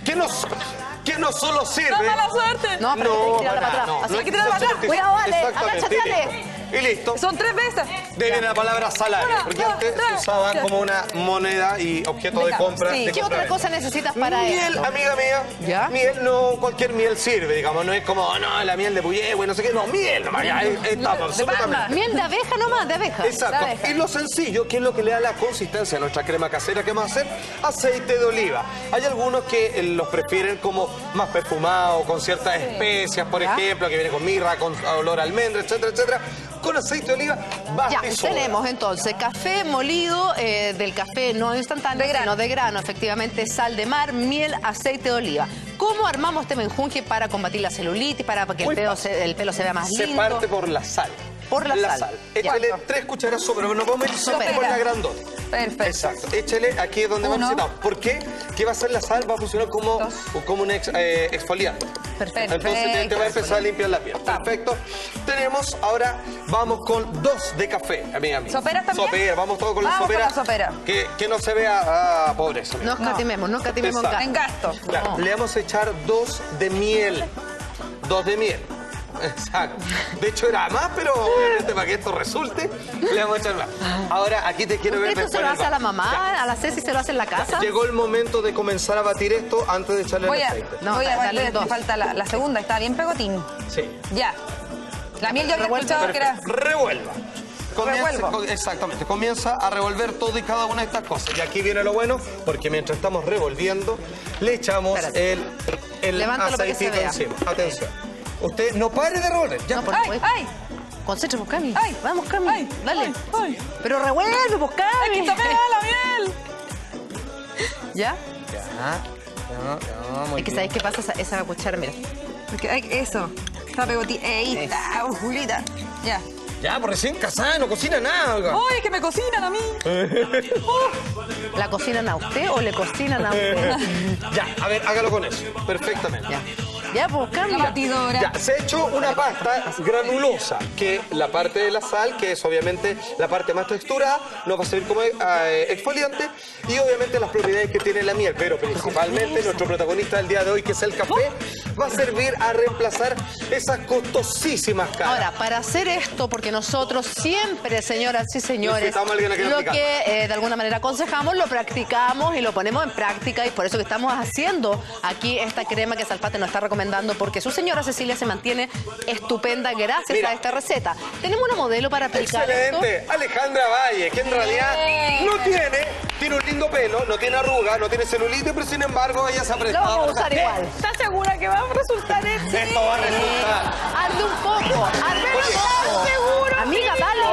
¿Qué no solo sirve? ¡No, mala suerte! No, pero hay que tirarla para atrás. Así que tirarla para atrás. Cuidado, vale. Exactamente. Agáchate. Y listo. Son 3 veces. De ahí viene la palabra salario, porque antes se usaba como una moneda y objeto de compra. Sí. ¿Qué otra cosa necesitas para miel, esto? amiga mía. ¿Ya? Miel, no cualquier miel sirve, digamos. No es como, no, la miel de Puyehue, no sé qué. No, miel nomás, ya está absolutamente. Miel de abeja nomás, de abeja. Exacto. Y lo sencillo, que es lo que le da la consistencia a nuestra crema casera, que vamos a hacer, aceite de oliva. Hay algunos que los prefieren como más perfumados, con ciertas especias, por ejemplo, que viene con mirra, con olor a almendra, etcétera, etcétera. Con aceite de oliva, basta y sobra. Tenemos entonces café molido, del café no instantáneo, sino de grano, efectivamente, sal de mar, miel, aceite de oliva. ¿Cómo armamos este menjunje para combatir la celulitis, para que el pelo se vea más lindo? Se parte por la sal. Por la sal. Échale 3 cucharazos, pero nos vamos a ir solo por la grandota. Perfecto. Exacto. Échale aquí es donde vamos a necesitar. ¿Por qué? ¿Qué va a hacer la sal? Va a funcionar como un exfoliante. Perfecto. Entonces te va a empezar a limpiar la piel. Perfecto. Tenemos, ahora vamos con 2 de café, amiga mía. ¿Soperas también? Sopera, vamos todos con la Vamos sopera. con la sopera. Que no se vea pobreza. No escatimemos en gasto. Claro. Le vamos a echar 2 de miel. 2 de miel. Exacto. De hecho era más, pero obviamente para que esto resulte, le vamos a echar más. Ahora, aquí te quiero ver. ¿Esto se lo hace a la mamá, a la Ceci se lo hace en la casa? Llegó el momento de comenzar a batir esto antes de echarle el aceite. Voy a darle 2. Falta la segunda, está bien pegotín. Sí. Ya. La miel yo había escuchado que era... Revuelva. Exactamente, comienza a revolver todo y cada una de estas cosas. Y aquí viene lo bueno, porque mientras estamos revolviendo, le echamos el aceitito encima. Atención. Usted no pare de revolver. Ya, ¡Ay! Concéntrate, pues, Cami. ¡Ay! Vamos, Cami. ¡Ay! Dale. ¡Ay! Pero revuelve, pues, Cami. ¡Ay, quítame la miel! ¿Ya? muy Es que ¿sabéis qué pasa? Esa cuchara, mira. Porque, eso. Está pegotín. Ahí está, Julita. Ya. Ya, por recién casada, no cocina nada. ¡Ay, que me cocinan a mí! ¿La cocinan a usted o le cocinan a usted? Ya, a ver, hágalo con eso. Perfectamente. Ya, pues, Cami. Ya, se ha hecho una pasta granulosa, que la parte de la sal, que es obviamente la parte más texturada, nos va a servir como exfoliante y obviamente las propiedades que tiene la miel, pero principalmente nuestro protagonista del día de hoy, que es el café, va a servir a reemplazar esas costosísimas caras. Ahora, para hacer esto, porque nosotros siempre, señoras y señores, lo que de alguna manera aconsejamos, lo practicamos y lo ponemos en práctica, y por eso que estamos haciendo aquí esta crema que Salfate nos está recomendando, porque su señora Cecilia se mantiene estupenda gracias a esta receta. Tenemos una modelo para aplicar excelente, esto. Alejandra Valle, que en realidad no tiene un lindo pelo, no tiene arruga, no tiene celulitis, pero sin embargo ella se ha prestado. Lo vamos a usar igual. ¿Estás segura que va a resultar esto? Esto va a resultar. Arde un poco, arde un poco. ¿Seguro? Amiga, dale. Va a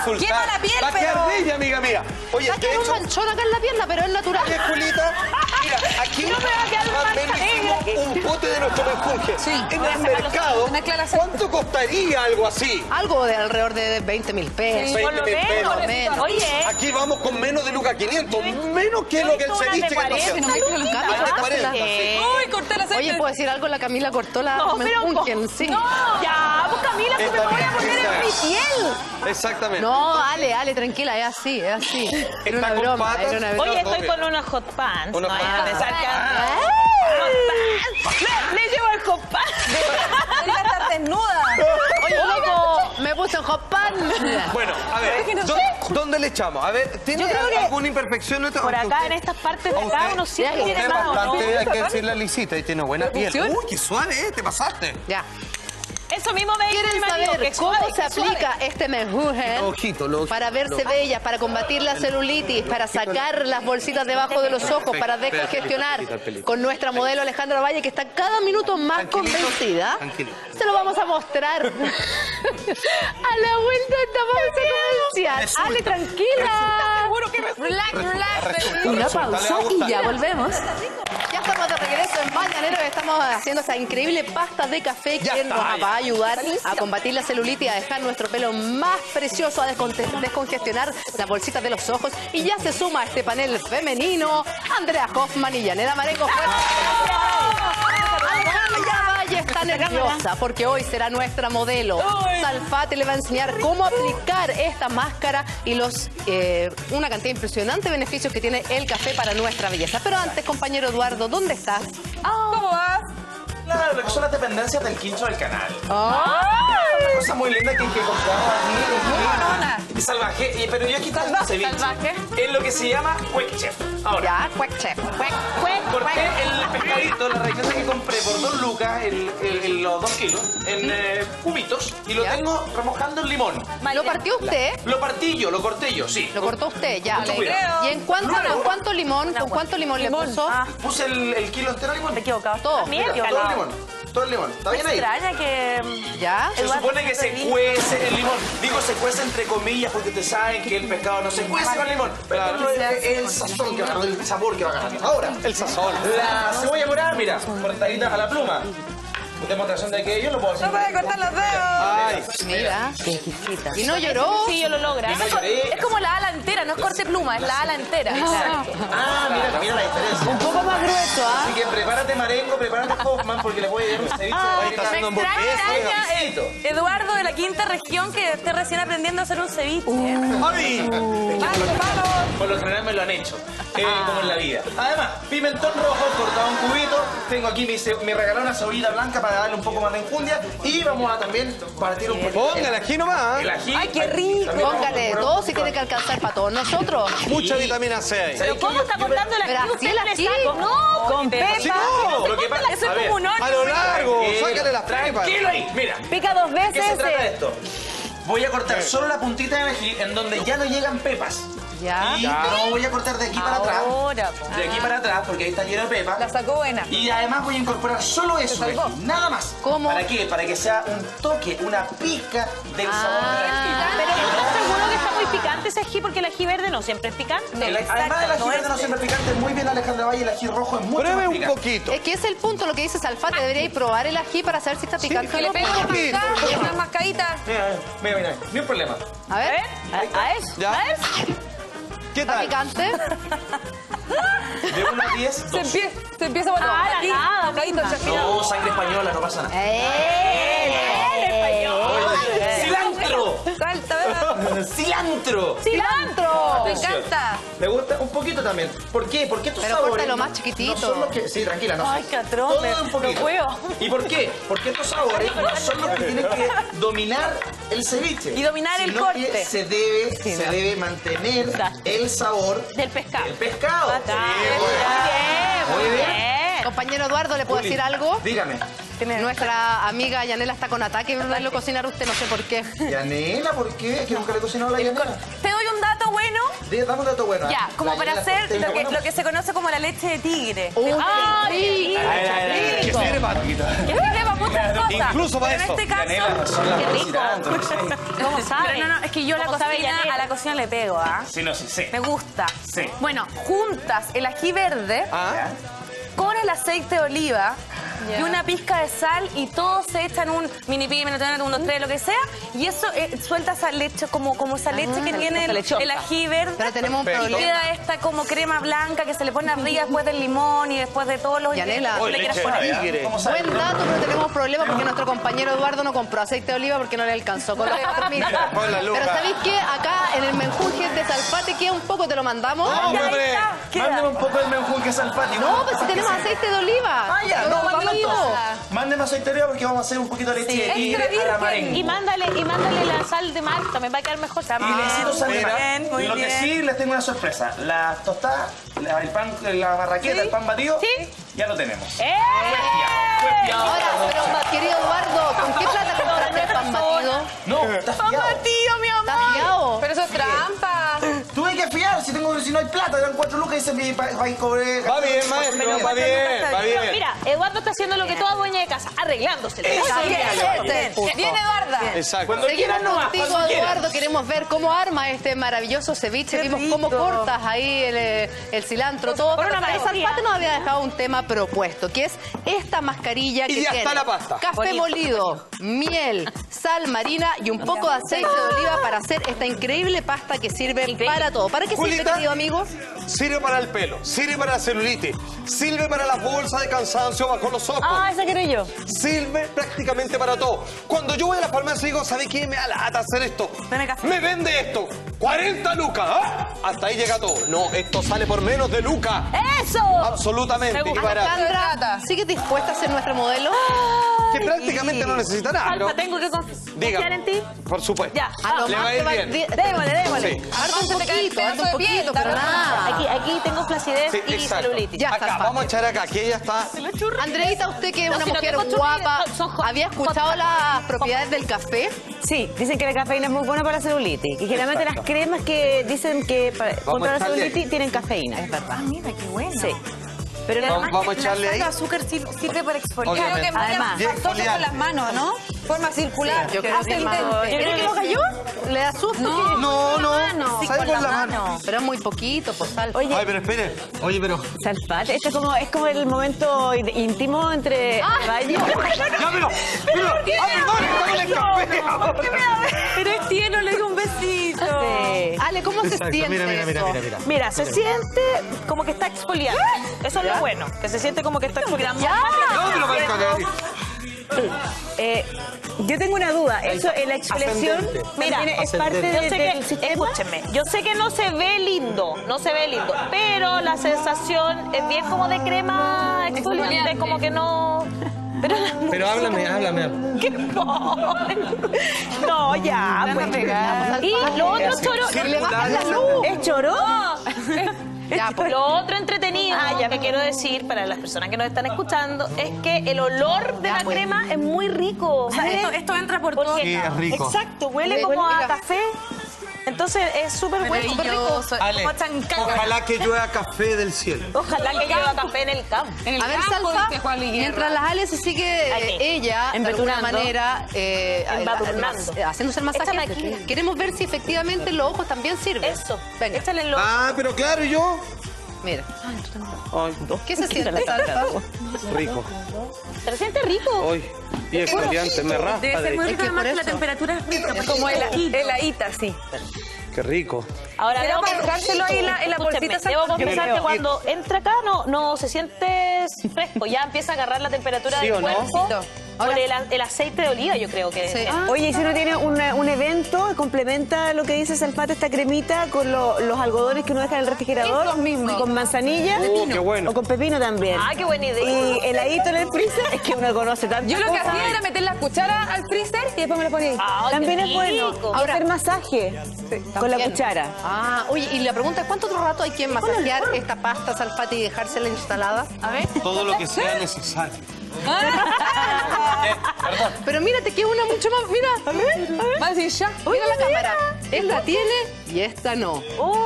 resultar. Quema la piel, Va a quedar bella, amiga mía. Oye, Va a quedar un manchón acá en la pierna, pero es natural. Oye, Julita, mira, aquí más bendecimos un pote de nuestro menjunje. Sí. En el mercado, ¿cuánto costaría algo así? Algo de alrededor de 20.000 pesos. Por lo 20.000 menos. pesos. Oye. Aquí vamos con menos de Lucas 500, menos que lo que el ceviche que nos hace. Cami, 40, sí. Uy, corté la aceite. Oye, ¿puedo decir algo? La Camila cortó la No, pero menjunje, sí. No, ya, pues Camila, que me Esta voy a poner en mi menjunje. piel. Exactamente. No, Ale, tranquila, es así, es así. Era una Está con broma, patas. era una broma. Oye, estoy con unos hot pants. Unos no, hot ya pants. me sacan. Hot pants. Le llevo el hot pants. Debería estar desnuda. Oye, loco, me puse un hot pan. Bueno, a ver, ¿dónde le echamos? A ver, ¿tiene Yo creo que alguna imperfección? Por acá, en estas partes de acá, uno siempre tiene Usted más, ¿o no? bastante, hay que decirle a Lisita, y tiene buena piel. funciona. Uy, qué suave, te pasaste. Ya. Eso mismo me dice mi ¿Quieren marido, saber que cómo suave, se que suave. aplica este menjunje? Ojito, los Para verse bellas, para combatir la celulitis, para sacar las bolsitas debajo de los ojos, para descongestionar. Con nuestra modelo Alejandra Valle, que está cada minuto más convencida. Tranquilo. Se lo vamos a mostrar. A la vuelta estamos comercial. Ale, tranquila. Relax. Una pausa y ya volvemos. Ya estamos de regreso en Mañanero. Estamos haciendo esa increíble pasta de café que nos va a ayudar a combatir la celulitis, a dejar nuestro pelo más precioso, a descongestionar las bolsitas de los ojos. Y ya se suma a este panel femenino Andrea Hoffman y Yanela Marengo. Alejandra Valle está nerviosa porque hoy será nuestra modelo. Salfate le va a enseñar cómo aplicar esta máscara y una cantidad impresionante de beneficios que tiene el café para nuestra belleza. Pero antes, compañero Eduardo, ¿dónde estás? ¿Cómo vas? Claro, lo que son las dependencias del quincho del canal. Una cosa muy linda que compramos aquí. Es salvaje, pero yo aquí está el ceviche. Salvaje. Es lo que se llama Quick Chef. Ahora, Ya, Quick Chef. corté el pescadito, la reineta que compré por 2 lucas, los 2 kilos, en cubitos, y lo tengo remojando en limón. ¿Lo partió usted? Lo partí yo, lo corté yo, sí. Lo cortó usted, ya. Mucho cuidado. ¿Y en cuánto limón? ¿Con cuánto limón le puso? Puse el kilo entero de limón. Me he equivocado. Todo. También, Mira, todo el limón. Todo el limón. ¿Está bien ahí? extraña que... ¿Ya? Se supone que se cuece el limón. Digo, se cuece entre comillas porque te saben que el pescado no se cuece con limón. Pero es el sazón que va a ganar, el sabor que va a ganar. Ahora, el sazón. La cebolla morada, mira, cortadita a la pluma. Demostración de que yo lo puedo hacer. ¡No puede cortar los dedos! Ay, Mira. Y no lloró. Sí, yo lo logro. Es como la ala entera, no es corte pluma, es la ala entera. Exacto. Ah, mira la diferencia. Un poco más grueso, ¿ah? Así que prepárate Marengo, prepárate Hoffman, porque le voy a llevar un ceviche. Me extraña, Eduardo de la quinta región, que esté recién aprendiendo a hacer un ceviche. ¡Ay! Por lo general me lo han hecho, como en la vida. Además, pimentón rojo cortado en cubito. Tengo aquí me regalaron una cebollita blanca para darle un poco más de enjundia. Y vamos a también partir un poquito. Póngale ají nomás. El ají. ¡Ay, qué rico! Póngale dos y tiene que alcanzar para todos nosotros. Mucha vitamina C ahí. ¿Pero cómo está cortando la Pero ají? así ¿Usted la le ají. saco? No, con pepa. Sí, no. Lo que pasa, Eso a es ver, como un A lo horno. largo, sácale las tripas. Tranquilo ahí, mira. Pica 2 ¿De qué se veces. trata esto? Voy a cortar solo la puntita de ají en donde ya no llegan pepas. Ya. Y no voy a cortar de aquí para atrás. Ahora, po. De aquí para atrás, porque ahí está lleno de pepas. La sacó buena. Y además voy a incorporar solo eso de salvó. ají, nada más. ¿Cómo? ¿Para qué? Para que sea un toque, una pizca del sabor del ají. Pero ¿estás seguro que está muy picante ese ají? Porque el ají verde no siempre es picante. Además del ají verde no siempre es picante, muy bien Alejandra Valle, el ají rojo es mucho Pruebe más un picante. poquito. Es que es el punto, lo que dice Salfate. Deberíais probar el ají para saber si está picante o no. poquito. Unas mascaditas. Mira, ni un problema. A ver. ¿A eso? Ya. ¿A eso? ¿Qué ¿Está tal? picante? De 1 a 10, 2. Se empieza a poner aquí. nada, Mascadito, chefina. No, sangre española, no pasa nada. ¡Cilantro! Salta, ¿verdad? ¡Cilantro! ¡Cilantro! Me encanta. Me gusta un poquito también. ¿Por qué? Porque estos Pero sabores córtalo más no chiquitito. son los que... Sí, tranquila, no. Ay, qué atroz, Todo un poquito. no puedo. ¿Y por qué? Porque estos sabores no son los que tienen que dominar el ceviche. Y dominar el sino corte. Que se debe mantener el sabor Del pescado. del pescado. Está Muy bien. Compañero Eduardo, ¿le puedo decir algo? Dígame. Nuestra amiga Yanela está con ataque, ¿verdad? Lo cocinar usted, no sé por qué. Yanela, ¿por qué? Que nunca le he cocinado a la Yanela. Te doy un dato bueno. Dame un dato bueno. Ya, como para hacer lo que se conoce como la leche de tigre. ¡Ay! Que sirve para muchas cosas. Incluso para pero eso. en este caso, qué rico. ¿Cómo sabe? Pero no, es que yo a la cocina le pego, ¿ah? Sí, no, sí. Me gusta. Sí. Bueno, juntas el ají verde con el aceite de oliva y una pizca de sal y todo se echa en un mini pimiento, 1, 2, 3, lo que sea, y eso suelta esa leche, como esa leche que tiene el ají verde. Pero tenemos un y problema. queda esta como crema blanca que se le pone arriba después del limón y después de todos los Yanela, que le quieras poner. buen dato, pero tenemos un problema porque nuestro compañero Eduardo no compró aceite de oliva porque no le alcanzó con los 4 minutos. Pero ¿sabéis qué? Acá en el menjunje de Salfate queda un poco, te lo mandamos. Mándeme un poco el menjunje Salfate. No, pues si tenemos aceite de oliva. Ah, ya, no, mándeme aceite de oliva porque vamos a hacer un poquito de leche de tigre a la marengue. Y mándale la sal de mar, también va a quedar mejor. Y necesito sal de mar. Y lo que sí, les tengo una sorpresa. La tostada, el pan, la barraqueta, el pan batido, ya lo tenemos. Ahora, pero querido Eduardo, ¿con qué plata compraste el pan batido? No, está ¡Pan batido, mi amor! ¿Estás fiado? Pero eso es trampa. Tuve que fiar, si no hay plata, eran 4 lucas y se va a cobrar. Va bien, maestro, va bien. Pero mira, Eduardo está haciendo lo que toda dueña de casa, arreglándose. Viene Eduarda. Exacto. Cuando Seguimos quieran nomás, contigo, cuando quieran. Eduardo. Queremos ver cómo arma este maravilloso ceviche. Vimos cómo cortas ahí el cilantro, todo. Por una Pero maestría. Salfate nos había dejado un tema propuesto, que es esta mascarilla que Y ya tiene está la pasta. café molido, miel, sal marina y un poco de aceite de oliva para hacer esta increíble pasta que sirve para todo. ¿Para qué sirve, Julita, querido amigo? Sirve para el pelo, sirve para la celulitis, sirve para las bolsas de cansancio bajo los ojos. Ah, esa quiero yo. Sirve prácticamente para todo. Cuando yo voy a la farmacia digo, ¿sabe qué? Me da lata hacer esto. Dame café. Me vende esto. 40 lucas. ¿Ah? Hasta ahí llega todo. No, esto sale por menos de lucas. ¡Eso! Absolutamente. Y barato. Alejandra, ¿sigues dispuesta a ser nuestra modelo? Que prácticamente no necesita nada. Alfa, pero- tengo que confiar en ti. Por supuesto. Ya. A lo Le más va a te ir va- bien. Démosle. Sí. Harto un poquito, pero nada. Aquí tengo flacidez Sí, y exacto. celulitis. Ya, Acá, Salfate. vamos a echar acá, que ella está... Andreita, usted que es No, una si no mujer tengo guapa, son hot- ¿había escuchado las propiedades del café? Sí, dicen que la cafeína es muy buena para la celulitis. Y generalmente las cremas que dicen que contra la echarle celulitis ahí. tienen cafeína. Es verdad. Ah, mira, qué bueno. Sí. Pero Vamos a echarle ahí. El azúcar sirve para exfoliar. Obviamente. Además, Y exfoliar. con las manos, ¿no? Forma circular. Yo creo que Ascendente. más. ¿Quiere que lo haga yo? ¿Le da susto? No. Sí, ¿Sabe con con la la mano. Pero es muy poquito, por sal. Oye, Ay, pero espere. Oye, pero... Salfate, esto es como el momento íntimo entre Valle. ¡Ya, pero! ¡Ah, perdón! ¡Estamos en el café! Pero es tierno, le doy un besito. Sí. Ale, ¿cómo se Exacto. siente eso? Mira, se siente como que está exfoliando. Eso es lo bueno, que se siente como que está exfoliando. No, pero para Yo tengo una duda. Eso, la exfoliación Ascendente. Mira, también es parte yo sé del que, sistema. escúchenme, yo sé que no se ve lindo, pero la sensación es bien como de crema exfoliante, como que no... Pero háblame. ¿Qué no? No, ya, pues. Y lo otro choro... Le bajan la luz. ¿Es choro? Ya, pues. Lo otro entretenido que quiero decir para las personas que nos están escuchando es que el olor de la crema es muy rico. O sea, esto entra por todo. Sí, es rico. Exacto, huele como a café. Entonces es súper bueno, súper rico. Ale, ojalá que llueva café del cielo. Ojalá que lleve café en el campo. A ver, Salfa, mientras las Ale se sigue ella, de alguna manera, haciéndose el masaje, Échame aquí. queremos ver si efectivamente los ojos también sirven. Eso, Venga, échale en los... Ah, pero claro, ¿y yo? mira. Ay, ¿Qué se siente, Salfa? rico. ¿Se siente rico? Ay, y exfoliante, me raspa. Debe ser muy rico, que además por que la eso. temperatura es rica. Como heladita, sí. Qué rico. Ahora ¿Será debo para dejárselo ahí en la escúchenme, bolsita? debo confesar que cuando entra acá no se siente fresco, ya empieza a agarrar la temperatura ¿Sí del o no? cuerpo por el aceite de oliva, yo creo que. Sí. Oye, y si uno tiene un evento, complementa lo que dice Salfate, esta cremita, con los algodones que uno deja en el refrigerador. Esos mismos. Con manzanilla. Qué bueno. O con pepino también. Ah, qué buena idea. Y heladito en el freezer, es que uno conoce tanto. Yo lo que hacía era meter la cuchara al freezer y después me la ponía ahí. Ay, También qué es bueno. rico. Ahora, hacer masaje con la También. cuchara. Ah, oye, y la pregunta es, ¿cuánto otro rato hay que masajear esta pasta, Salfate, y dejársela instalada? A ver. Todo lo que sea necesario. Pero mírate que una mucho más. Mira. A ver. Va a decir ya. Mira la cámara. Esta tiene y esta no.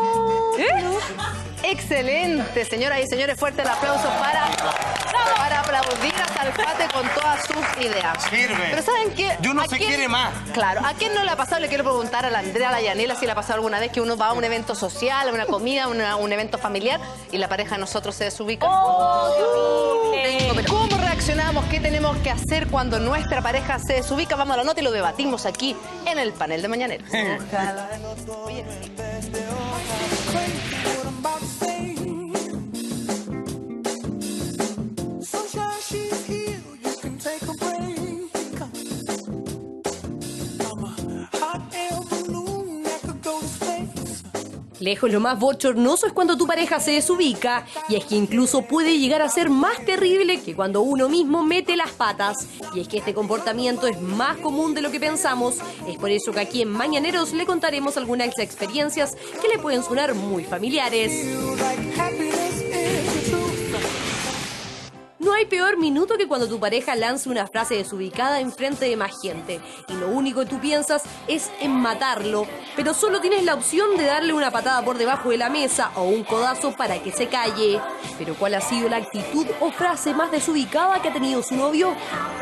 Excelente, señoras y señores. Fuerte el aplauso para aplaudir a Salfate con todas sus ideas. Sirve. Pero ¿saben qué? Y uno se quiere más. Claro. ¿A quién no le ha pasado? Le quiero preguntar a la Andrea, a la Yanela, si le ha pasado alguna vez que uno va a un evento social, a una comida, a un evento familiar y la pareja de nosotros se desubica. ¿Cómo reaccionamos? ¿Qué tenemos que hacer cuando nuestra pareja se desubica? Vamos a la nota y lo debatimos aquí en el panel de Mañaneros. Lejos lo más bochornoso es cuando tu pareja se desubica, y es que incluso puede llegar a ser más terrible que cuando uno mismo mete las patas. Y es que este comportamiento es más común de lo que pensamos. Es por eso que aquí en Mañaneros le contaremos algunas experiencias que le pueden sonar muy familiares. No hay peor minuto que cuando tu pareja lanza una frase desubicada en frente de más gente y lo único que tú piensas es en matarlo, pero solo tienes la opción de darle una patada por debajo de la mesa o un codazo para que se calle. Pero ¿cuál ha sido la actitud o frase más desubicada que ha tenido su novio?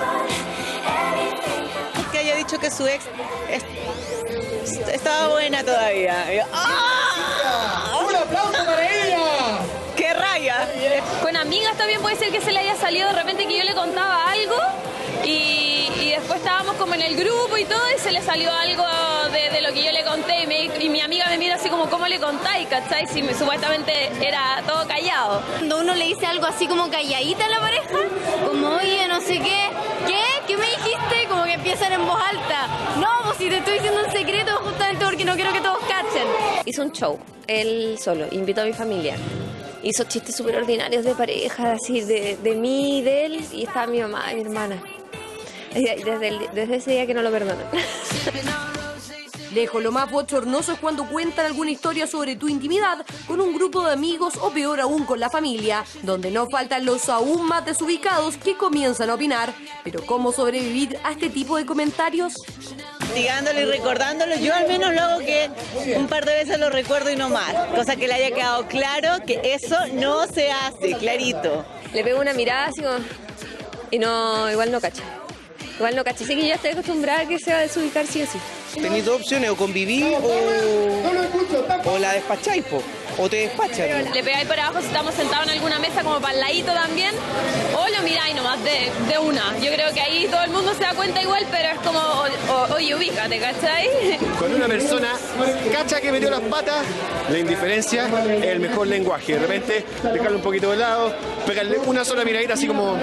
Que haya dicho que su ex estaba buena todavía. ¡Ah! ¡Un aplauso para ella! ¡Qué raya! Con amigas también puede ser que se le haya salido de repente que yo le contaba algo y después estábamos como en el grupo y todo y se le salió algo de lo que yo le conté y mi amiga me mira así como ¿cómo le contáis? ¿Cachai? Si supuestamente era todo callado. Cuando uno le dice algo así como calladita a la pareja, como oye, no sé qué, ¿qué me dijiste? Como que empiezan en voz alta. No, pues si te estoy diciendo un secreto justamente porque no quiero que todos cachen. Hizo un show, él solo, invitó a mi familia. Hizo chistes súper ordinarios de pareja, así de mí y de él, y estaba mi mamá y mi hermana. Desde ese día que no lo perdonan. Lejos lo más bochornoso es cuando cuentan alguna historia sobre tu intimidad con un grupo de amigos o peor aún con la familia, donde no faltan los aún más desubicados que comienzan a opinar. Pero ¿cómo sobrevivir a este tipo de comentarios? Investigándolo y recordándolo, yo al menos lo hago que un par de veces lo recuerdo y no más. Cosa que le haya quedado claro que eso no se hace, clarito. Le pego una mirada así como, y no, igual no cacha. Igual no cacha, así que yo estoy acostumbrada a que se va a desubicar sí o sí. Tenéis dos opciones, o convivir o la despacháis, o te despachan. Le pegáis por abajo si estamos sentados en alguna mesa como para el ladito también o lo miráis nomás de una. Yo creo que ahí todo el mundo se da cuenta igual, pero es como, oye, ubícate, ¿cachai? Cuando una persona cacha que metió las patas, la indiferencia es el mejor lenguaje. De repente, dejarlo un poquito de lado, pegarle una sola miradita así como...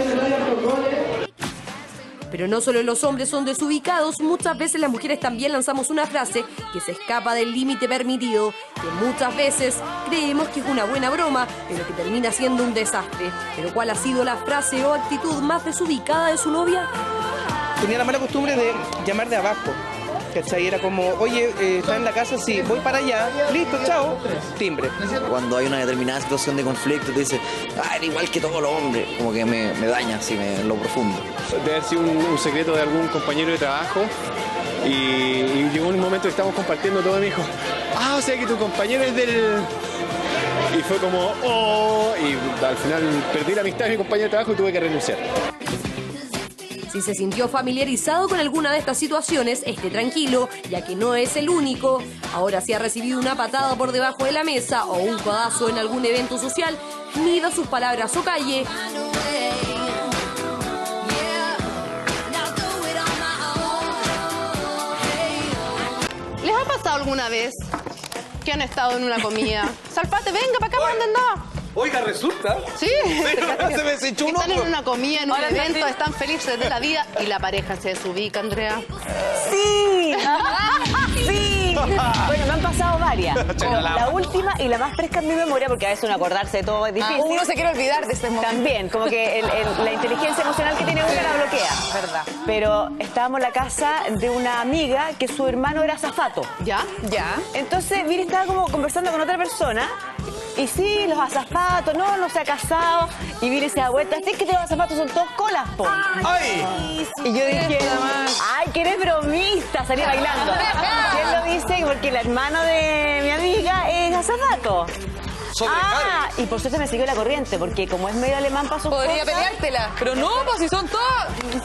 Pero no solo los hombres son desubicados, muchas veces las mujeres también lanzamos una frase que se escapa del límite permitido, que muchas veces creemos que es una buena broma, pero que termina siendo un desastre. ¿Pero cuál ha sido la frase o actitud más desubicada de su novia? Tenía la mala costumbre de llamar de abajo. ¿Cachai? Era como, oye, ¿estás en la casa? Sí, voy para allá, listo, chao, timbre. Cuando hay una determinada situación de conflicto, te dice, era igual que todos los hombres, como que me daña así en lo profundo. Debe haber sido un secreto de algún compañero de trabajo y llegó un momento que estábamos compartiendo todo y me dijo, o sea que tu compañero es del... Y fue como, y al final perdí la amistad de mi compañero de trabajo y tuve que renunciar. Si se sintió familiarizado con alguna de estas situaciones, esté tranquilo, ya que no es el único. Ahora, si ha recibido una patada por debajo de la mesa o un codazo en algún evento social, mida sus palabras o calle. ¿Les ha pasado alguna vez que han estado en una comida? Salfate, venga para acá, ¿para dónde andaba? Oiga, resulta. Sí. Se me echó un Están hombro. en una comida, en un Ahora evento, están felices de la vida y la pareja se desubica, Andrea. ¡Sí! ¡Sí! Bueno, me han pasado varias. La última y la más fresca en mi memoria, porque a veces uno acordarse de todo es difícil. Uno se quiere olvidar de este momento. También, como que la inteligencia emocional que tiene uno la bloquea. Verdad. Pero estábamos en la casa de una amiga que su hermano era azafato. ¿Ya? Ya. Entonces, Viri estaba como conversando con otra persona Y sí, los azafatos, no se ha casado. Y viene y se da vuelta. Así que los azafatos son todos colas, po. ¡Ay! Y yo dije, ay, que eres bromista, salí bailando. Y él lo dice porque la hermana de mi amiga es azafato. Y por suerte me siguió la corriente, porque como es medio alemán para sus Podría cosas, peleártela. Pero no, pues si son todos.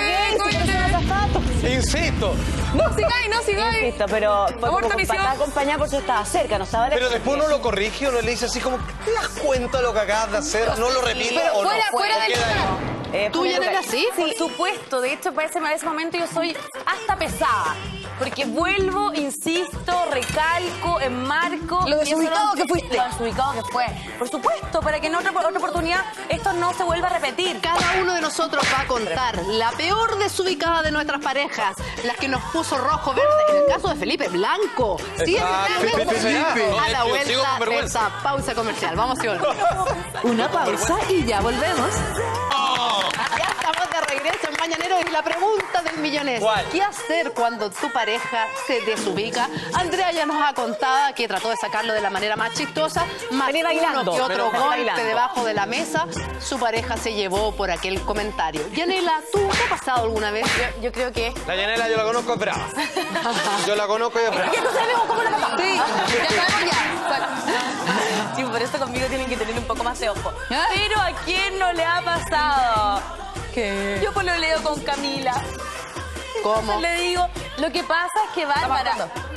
Insisto. No sigáis. Insisto, pero fue como Aborta misión. para acompañar porque yo estaba cerca, no estaba lejos. Pero después uno lo corrige, uno le dice así como, ¿te das cuenta lo que acabas de hacer? ¿No lo repito Pero o no? fuera del ¿Tú ya no eras así? Por supuesto, de hecho, parece a ese momento yo soy hasta pesada. Porque vuelvo, insisto, recalco, enmarco. Lo desubicado que fuiste. Lo desubicado que fue. Por supuesto, para que en otra oportunidad esto no se vuelva a repetir. Cada uno de nosotros va a contar la peor desubicada de nuestras parejas, las que nos puso rojo, verde. En el caso de Felipe, blanco. Felipe. A la vuelta de esta pausa comercial. Vamos y volvemos. Una pausa y ya volvemos. Ya estamos de regreso en Mañaneros y la pregunta del millón es: ¿qué hacer cuando tu pareja se desubica? Andrea ya nos ha contado que trató de sacarlo de la manera más chistosa, más uno que otro golpe debajo de la mesa. Su pareja se llevó por aquel comentario. Yanela, ¿tú te ha pasado alguna vez? Yo creo que... La Yanela yo la conozco, es brava. Yo la conozco y es brava. ¿Ya tú sabemos cómo la pasamos? Sí, ya sabemos ya. Sí, por eso conmigo tienen que tener un poco más de ojo. Pero ¿a quién no le ha pasado? ¿Qué? Yo pues lo leo con Camila. ¿Cómo? Entonces le digo, lo que pasa es que Bárbara...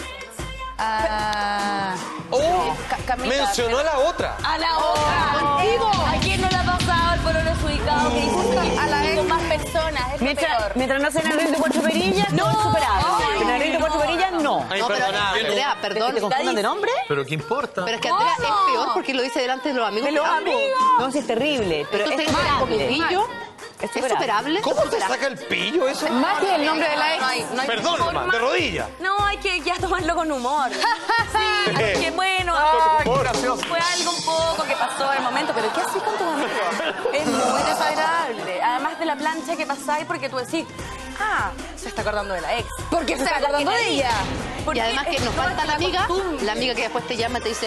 Mencionó a la otra. A la otra. Contigo. ¿A quién no le ha pasado el pololo desubicado? Que dice a la ex. con más personas. Es lo peor. Mientras no sean arriendo de Cuatro Perillas, no es superable. En arriendo de Cuatro Perillas, no. Ay, No, pero perdonable. Andrea, perdón. ¿Te confundan de nombre? Pero ¿qué importa? Pero es que Andrea es peor porque lo dice delante de los amigos. De los ambos. amigos. No, sí es terrible. Pero Pero es esto es como superable. pillo. ¿Es superable? ¿Cómo te saca el pillo eso? Más que el nombre de la ex. No hay Perdón, forma. hermano, de rodillas. No, hay que ya tomarlo con humor. Sí, que bueno, fue algo un poco que pasó en el momento, pero ¿qué haces con tus amigos? Es muy desagradable. Además de la plancha que pasáis porque tú decís, se está acordando de la ex. Porque se está acordando de ella. Y además que nos falta la amiga que después te llama y te dice,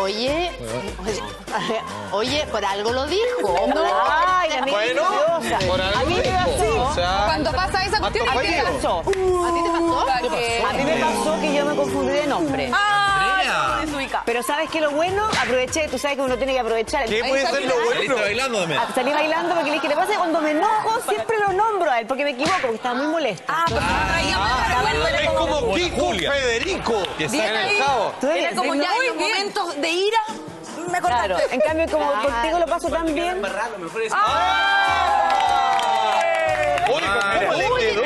oye, por algo lo dijo. Ay, la amiga Bueno, envidiosa. por algo A mí me dijo. pasó. O sea, Cuando pasa esa cuestión, ¿a ¿a qué fallido? pasó? ¿A ti te pasó? A mí me pasó que yo me confundí de nombre. Desubica. Pero ¿sabes qué? Lo bueno, aproveché. Tú sabes que uno tiene que aprovechar. ¿Qué puede ser lo ¿Saliste bueno? bailando también? Salí bailando porque le dije, ¿qué pasa? Cuando me enojo siempre lo nombro a él porque me equivoco, porque estaba muy molesto. Es como Kiko Federico. Que En el sabe. Chavo. Era como ya en los momentos de ira, me acordaste. Claro, en cambio como contigo lo paso tan bien. Oye, ¿cómo le quedó?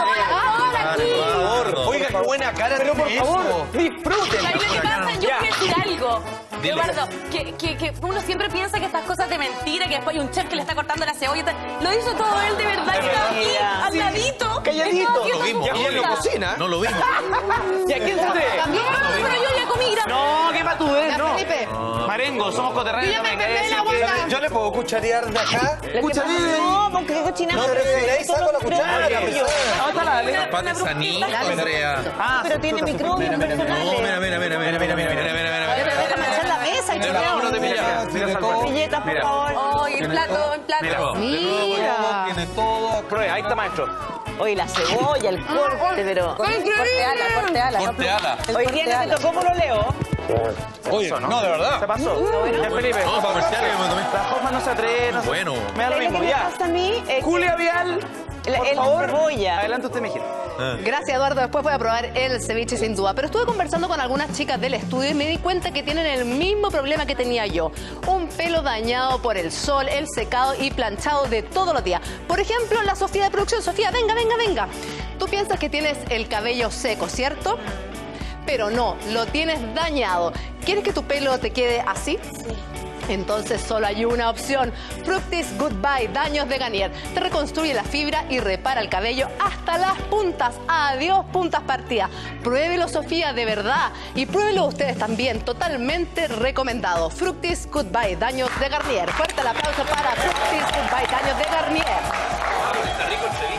Por favor. Oiga, qué buena cara. Pero por favor, disfruten. ¿Sabes lo que pasa? Yo quiero decir algo. Eduardo, que uno siempre piensa que estas cosas de mentira, que después hay un chef que le está cortando la cebolla. Lo hizo todo él de verdad, que estaba aquí, al ladito. Calladito. Estaba haciendo Lo vimos. Ya sus quién lo cosas. cocina. No lo vimos. ¿Y a quién se cree? Pero yo ya comí, gracias. No, qué patudez, Ya, no. Felipe. Marengo, somos coterráneos. Yo ya me no me enfermé quedé la sin boca. que- ¿Yo le puedo cucharear de acá? Cucharilla. No, porque qué cochinazo. No, pero si de ahí saco la cuchara. Pate sanito, Andrea. Pero tiene microbios No, personales. mira. Déjame echar la mesa y Vámonos de mira. Servilletas, por favor. Oye, en plato. Mira. Tiene todo. Pruebe, ahí está, maestro. Oye, la cebolla, el corte, pero... Corteala. Corteala. Hoy día no te tocó pololeo. Oye, no, de verdad. Se pasó. Ya, Felipe. No, comerciales. La Hoffman no se atreve. No se... Bueno. Me da lo ¿Sabes lo mismo, que me ya. pasa a mí? Julia Vial, por el favor. cebolla. Adelante usted, mijita. Gracias, Eduardo. Después voy a probar el ceviche sin duda. Pero estuve conversando con algunas chicas del estudio y me di cuenta que tienen el mismo problema que tenía yo. Un pelo dañado por el sol, el secado y planchado de todos los días. Por ejemplo, la Sofía de producción. Sofía, venga. Tú piensas que tienes el cabello seco, ¿cierto? Pero no, lo tienes dañado. ¿Quieres que tu pelo te quede así? Sí. Entonces solo hay una opción. Fructis Goodbye Daños de Garnier. Te reconstruye la fibra y repara el cabello hasta las puntas. Adiós, puntas partidas. Pruébelo, Sofía, de verdad. Y pruébelo ustedes también. Totalmente recomendado. Fructis Goodbye Daños de Garnier. Fuerte el aplauso para Fructis Goodbye Daños de Garnier. Está rico el ceviche.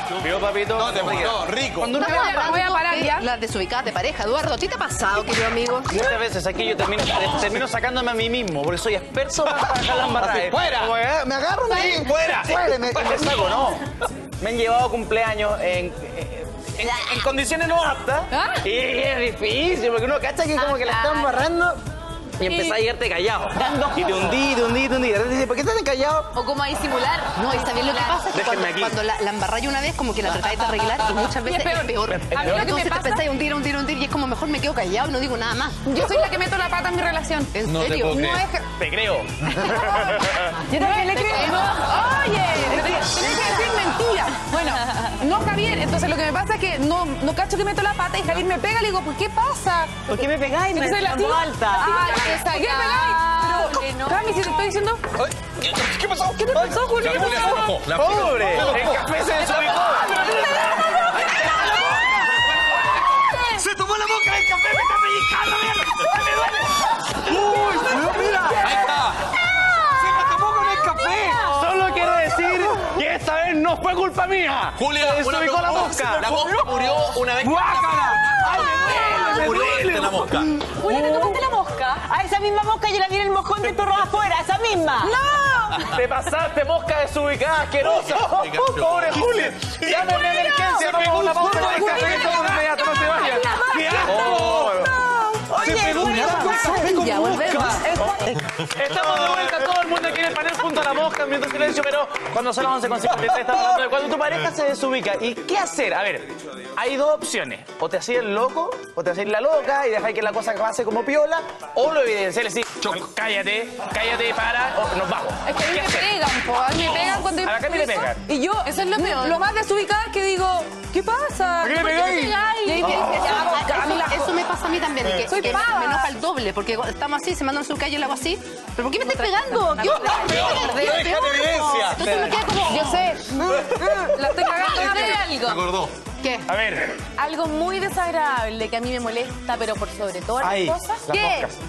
¿Vio, papito? No, rico. Cuando voy a parar ya. Las desubicadas de pareja. Eduardo, ¿a ti te ha pasado, querido amigo? Muchas veces aquí yo termino sacándome a mí mismo, porque soy experto para dejar las embarradas. ¡Fuera! Me agarro de ahí. ¡Fuera! Me saco, no. Me han llevado a cumpleaños en condiciones no aptas. Y es difícil, porque uno cacha que como que la están embarrando. Y empezás a irte callado. Y te hundí. De repente dices, ¿por qué estás callado? O como a disimular. No, y también lo que pasa es que cuando la embarráis una vez, como que la tratáis de arreglar y muchas veces es peor. Entonces te pensáis hundir y es como mejor me quedo callado y no digo nada más. Yo soy la que meto la pata en mi relación. ¿En No serio? te Te creo. Yo también le creo. Oye, tienes que decir mentira. Bueno, no Javier, entonces lo que me pasa es que no cacho que meto la pata y Javier me pega y le digo, ¿pues qué pasa? ¿Por qué me pegáis? Me Entonces la en voz alta. ¿Por qué pegáis? Pero, Cami, si te estoy diciendo... ¿Qué pasó? ¿Qué te pasó, Julio? ¿Qué pasó? ¡Pobre! El café se desubicó. ¡Se tomó la boca del café! ¡Me está pellizcando, mierda! ¡Me duele! ¡Uy! ¡Mira! ¡Ahí está! ¡Se me tomó con el café! Solo quiero decir que esta vez no fue culpa mía. Julia, se desubicó la mosca. La mosca murió una vez. ¡Guácala! ¡Ay, me duele! La mosca. Julia, ¿te tomaste la mosca? A esa misma mosca yo la vi en el mojón de perros afuera, esa misma. ¡No! Te pasaste, mosca desubicada, asquerosa. ¡Pobre Juli! ¡Llame a emergencia! ¡Vamos a la pausa del café! ¡Estamos inmediato, no se vayan! ¡Qué asco! ¡Se pegó una mosca! Ya, volvemos. Estamos de vuelta, todo el mundo aquí en el panel junto a la mosca, viendo silencio, pero cuando son las 11:53 estamos hablando de cuando tu pareja se desubica. ¿Y qué hacer? A ver, hay dos opciones. O te hacís el loco, o te hacís la loca y dejáis que la cosa pase como piola, o lo evidenciáis y decís, cállate, para, o nos vamos. Es que a mí me pegan, po. A mí me pegan cuando... A la Cami le pegan. Y yo, eso es lo peor. Lo más desubicado es que digo, ¿qué pasa? ¿Por qué me pegáis? Y ahí me dice, Eso me pasa a mí también, que soy me pava. enoja el doble, porque estamos así, se mandan su calle y le hago así. ¿Pero por qué me estás pegando? ¿Qué onda? evidencia. Entonces me queda como... Yo sé. La estoy cagando. Se acordó. ¿Qué? A ver. Algo muy desagradable que a mí me molesta, pero por sobre todas Ahí, las cosas. las ¿Qué? moscas.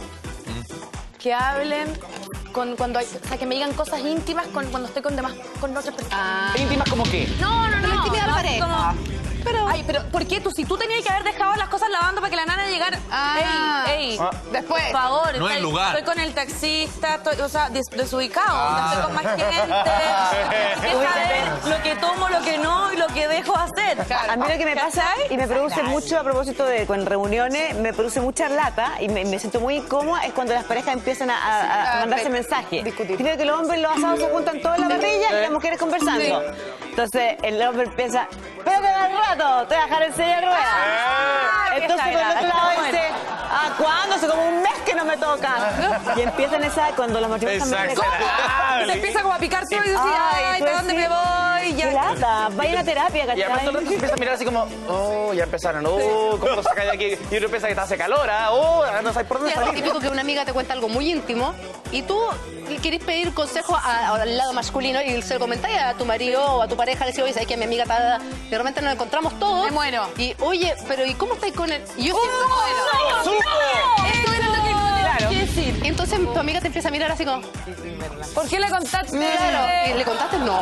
Que hablen cuando hay, o sea, que me digan cosas íntimas cuando estoy con otras personas. ¿Íntimas como qué? No. Intimidad de no, pareja. como- pero ¿por qué tú? Si tú tenías que haber dejado las cosas lavando para que la nana llegara. Ey. Después. Por favor. No es lugar. Estoy con el taxista, o sea, desubicado. Estoy con más gente. Hay que saber lo que tomo, lo que no y lo que dejo hacer. A mí lo que me pasa y me produce mucho a propósito de con reuniones, me produce mucha lata y me siento muy incómoda es cuando las parejas empiezan a mandarse mensajes. Creo que los hombres los asados se juntan todos en la parrilla y las mujeres conversando. Entonces el hombre empieza, pero que da el rato, te voy a dejar en silla de ruedas. Entonces por el otro lado dice, ¿cuándo? Hace como un mes que no me toca. Y empiezan cuando los matrimonios también me Y te empieza como a picar todo y decís, ay, ¿para dónde me voy? ¡Qué lata! Vayan a terapia, Y además todo el rato se empieza a mirar así como, ya empezaron, ¿cómo lo saca de aquí? Y uno piensa que hace calor, no sabes por dónde Es salir. típico que una amiga te cuenta algo muy íntimo y tú querés pedir consejo al lado masculino y se lo comentáis a tu marido o a tu pareja, le decís, oye, sabes que mi amiga está... De repente nos encontramos todos. Me muero. Y, oye, pero ¿y cómo estáis con él? Y yo ¡Supo! Esto era lo que no que decir. Y entonces tu amiga te empieza a mirar así como... ¿Por qué le contaste? Claro. ¿Y le contaste? No.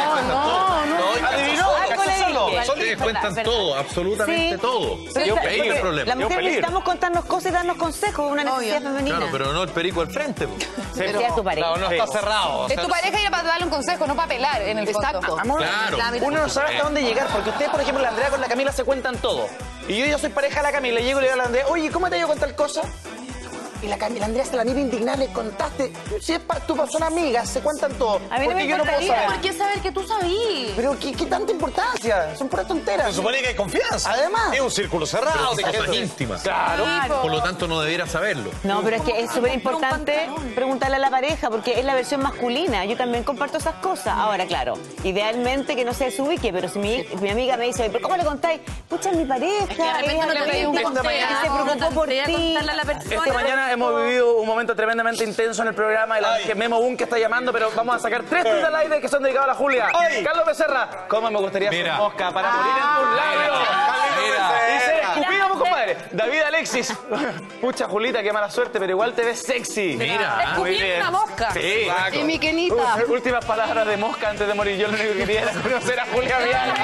¿Adivinó? Ustedes cuentan todo, absolutamente todo. Pero Ahí el problema. las mujeres necesitamos contarnos cosas y darnos consejos, una necesidad femenina. Claro, pero no el perico al frente. Pero sea tu pareja. No está cerrado. Es tu pareja y para darle un consejo, no para pelar en el fondo. Exacto. Amor, uno no sabe hasta dónde llegar, porque ustedes, por ejemplo, la Andrea con la Camila se cuentan todo. Y yo soy pareja de la Camila, llego y le digo a la Andrea, oye, ¿cómo te ha ido con tal cosa? Y la Andrea se la mira indignada, le contaste. Si es tu persona amiga, se cuentan todo. A mí no porque me yo no puedo importaría. saber. ¿Por qué saber que tú sabías? Pero ¿qué tanta importancia? Son puras tonteras. Se supone que hay confianza. Además. Es un círculo cerrado de cosas gente. íntimas. Claro. Por lo tanto, no debiera saberlo. No, pero es que es súper importante preguntarle a la pareja porque es la versión masculina. Yo también comparto esas cosas. Ahora, claro, idealmente que no se desubique, pero si mi amiga me dice, ¿pero cómo le contáis? Pucha, es mi pareja. Es que de repente no le traes un íntima, consejo. que se preocupó por ti. Contarle a la persona. Esta mañana hemos vivido un momento tremendamente intenso en el programa. Que Memo Boom que está llamando, pero vamos a sacar 3 tweets al aire que son dedicados a la Julia. Carlos Becerra, ¿cómo me gustaría ser mosca para morir en tus labios? Y ser escupido, compadre. David Alex sexys. Pucha, Julita, qué mala suerte, pero igual te ves sexy. Mira. Muy bien. Una mosca. Sí. Y mi Kenita. Últimas palabras de mosca antes de morir. Yo lo único que quería era conocer a Julia Viale.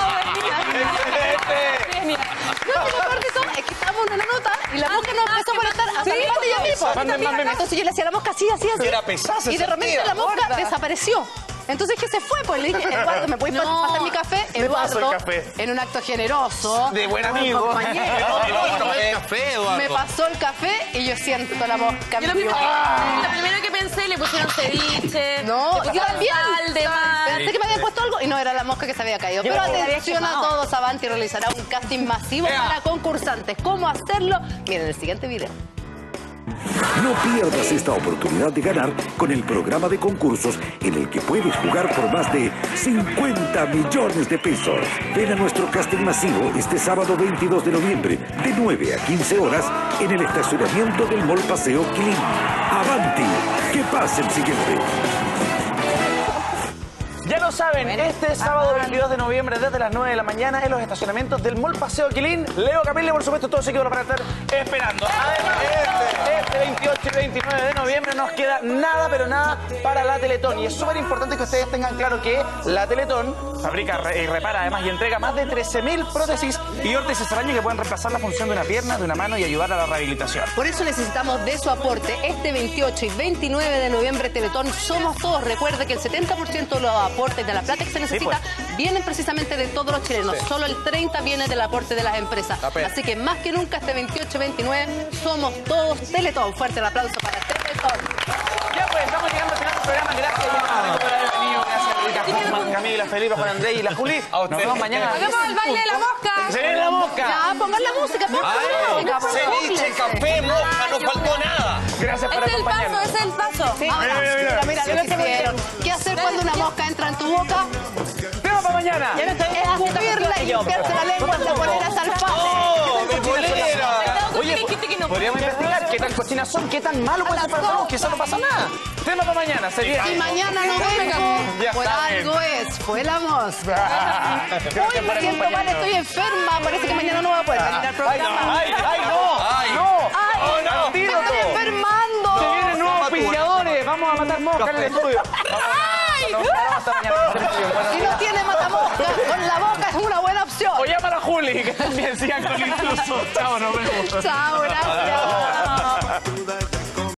¡Excelente! No, lo peor de todo es que estábamos en una nota y la mosca nos empezó a molestar a Pati y a mí. Entonces yo le hacía a la mosca así. Era pesada, y de repente la mosca desapareció. Entonces, ¿qué se fue? Pues le dije, Eduardo, ¿me puedes pasar mi café? Eduardo, en un acto generoso. De buen amigo. Compañero. Me pasó el café y yo siento la mosca. Lo primero que pensé, le pusieron ceviche. No, yo también. Pensé que me habían puesto algo y no era la mosca que se había caído. Pero atención a todos, Avanti realizará un casting masivo para concursantes. ¿Cómo hacerlo? Miren el siguiente video. No pierdas esta oportunidad de ganar con el programa de concursos en el que puedes jugar por más de 50 millones de pesos. Ven a nuestro casting masivo este sábado 22 de noviembre de 9 a 15 horas en el estacionamiento del Mall Paseo Quilín. ¡Avanti! ¡Que pase el siguiente! Ya lo saben, este sábado 22 de noviembre desde las 9 de la mañana en los estacionamientos del Mall Paseo Quilín. Leo Caprile, por supuesto, todo ese equipo lo van a estar esperando. Además, este 28 y 29 de noviembre nos queda nada, pero nada para la Teletón. Y es súper importante que ustedes tengan claro que la Teletón fabrica y repara además y entrega más de 13.000 prótesis y órtesis al año que pueden reemplazar la función de una pierna, de una mano y ayudar a la rehabilitación. Por eso necesitamos de su aporte. Este 28 y 29 de noviembre Teletón somos todos. Recuerde que el 70% de los aportes de la plata que se necesita vienen precisamente de todos los chilenos. Solo el 30% viene del aporte de las empresas. Así que más que nunca este 28 y 29 somos todos Teletón. Fuerte el aplauso para Teletón. Ya pues, estamos llegando al final del programa. Gracias por haber venido. Gracias, Camila, Felipe, Juan Andrés y la Juli. Nos vemos mañana. Hagamos el baile de la mosca. ¡Se viene la mosca! Ya, pongan la música, por favor. Ceviche, café, mosca, no faltó nada. Gracias por acompañarnos. Es el paso. Sí, mira lo que hicieron. ¿Qué hacer cuando una mosca entra en tu boca? ¡Tema para mañana! Es escupirla y limpiarse la lengua y poner a salpate. ¡Oh, mi bolera! Oye, podríamos investigar qué tan cochinas son, qué tan malo puede ser para todos, quizás no pasa nada. Tema para mañana, sería. Y mañana no vengo. Por algo es, fue la mosca. Hoy me siento mal, estoy enferma. Parece que mañana no voy a poder venir al programa. ¡Ay, no! ¡No! ¡Me estoy enfermando! ¡Se vienen nuevos piciadores! ¡Vamos a matar moscas en el estudio! Si no tiene matamosca, con la boca es una buena opción. O llama a la Juli, que también sigan con el intruso. Chao, nos vemos. Chao, gracias.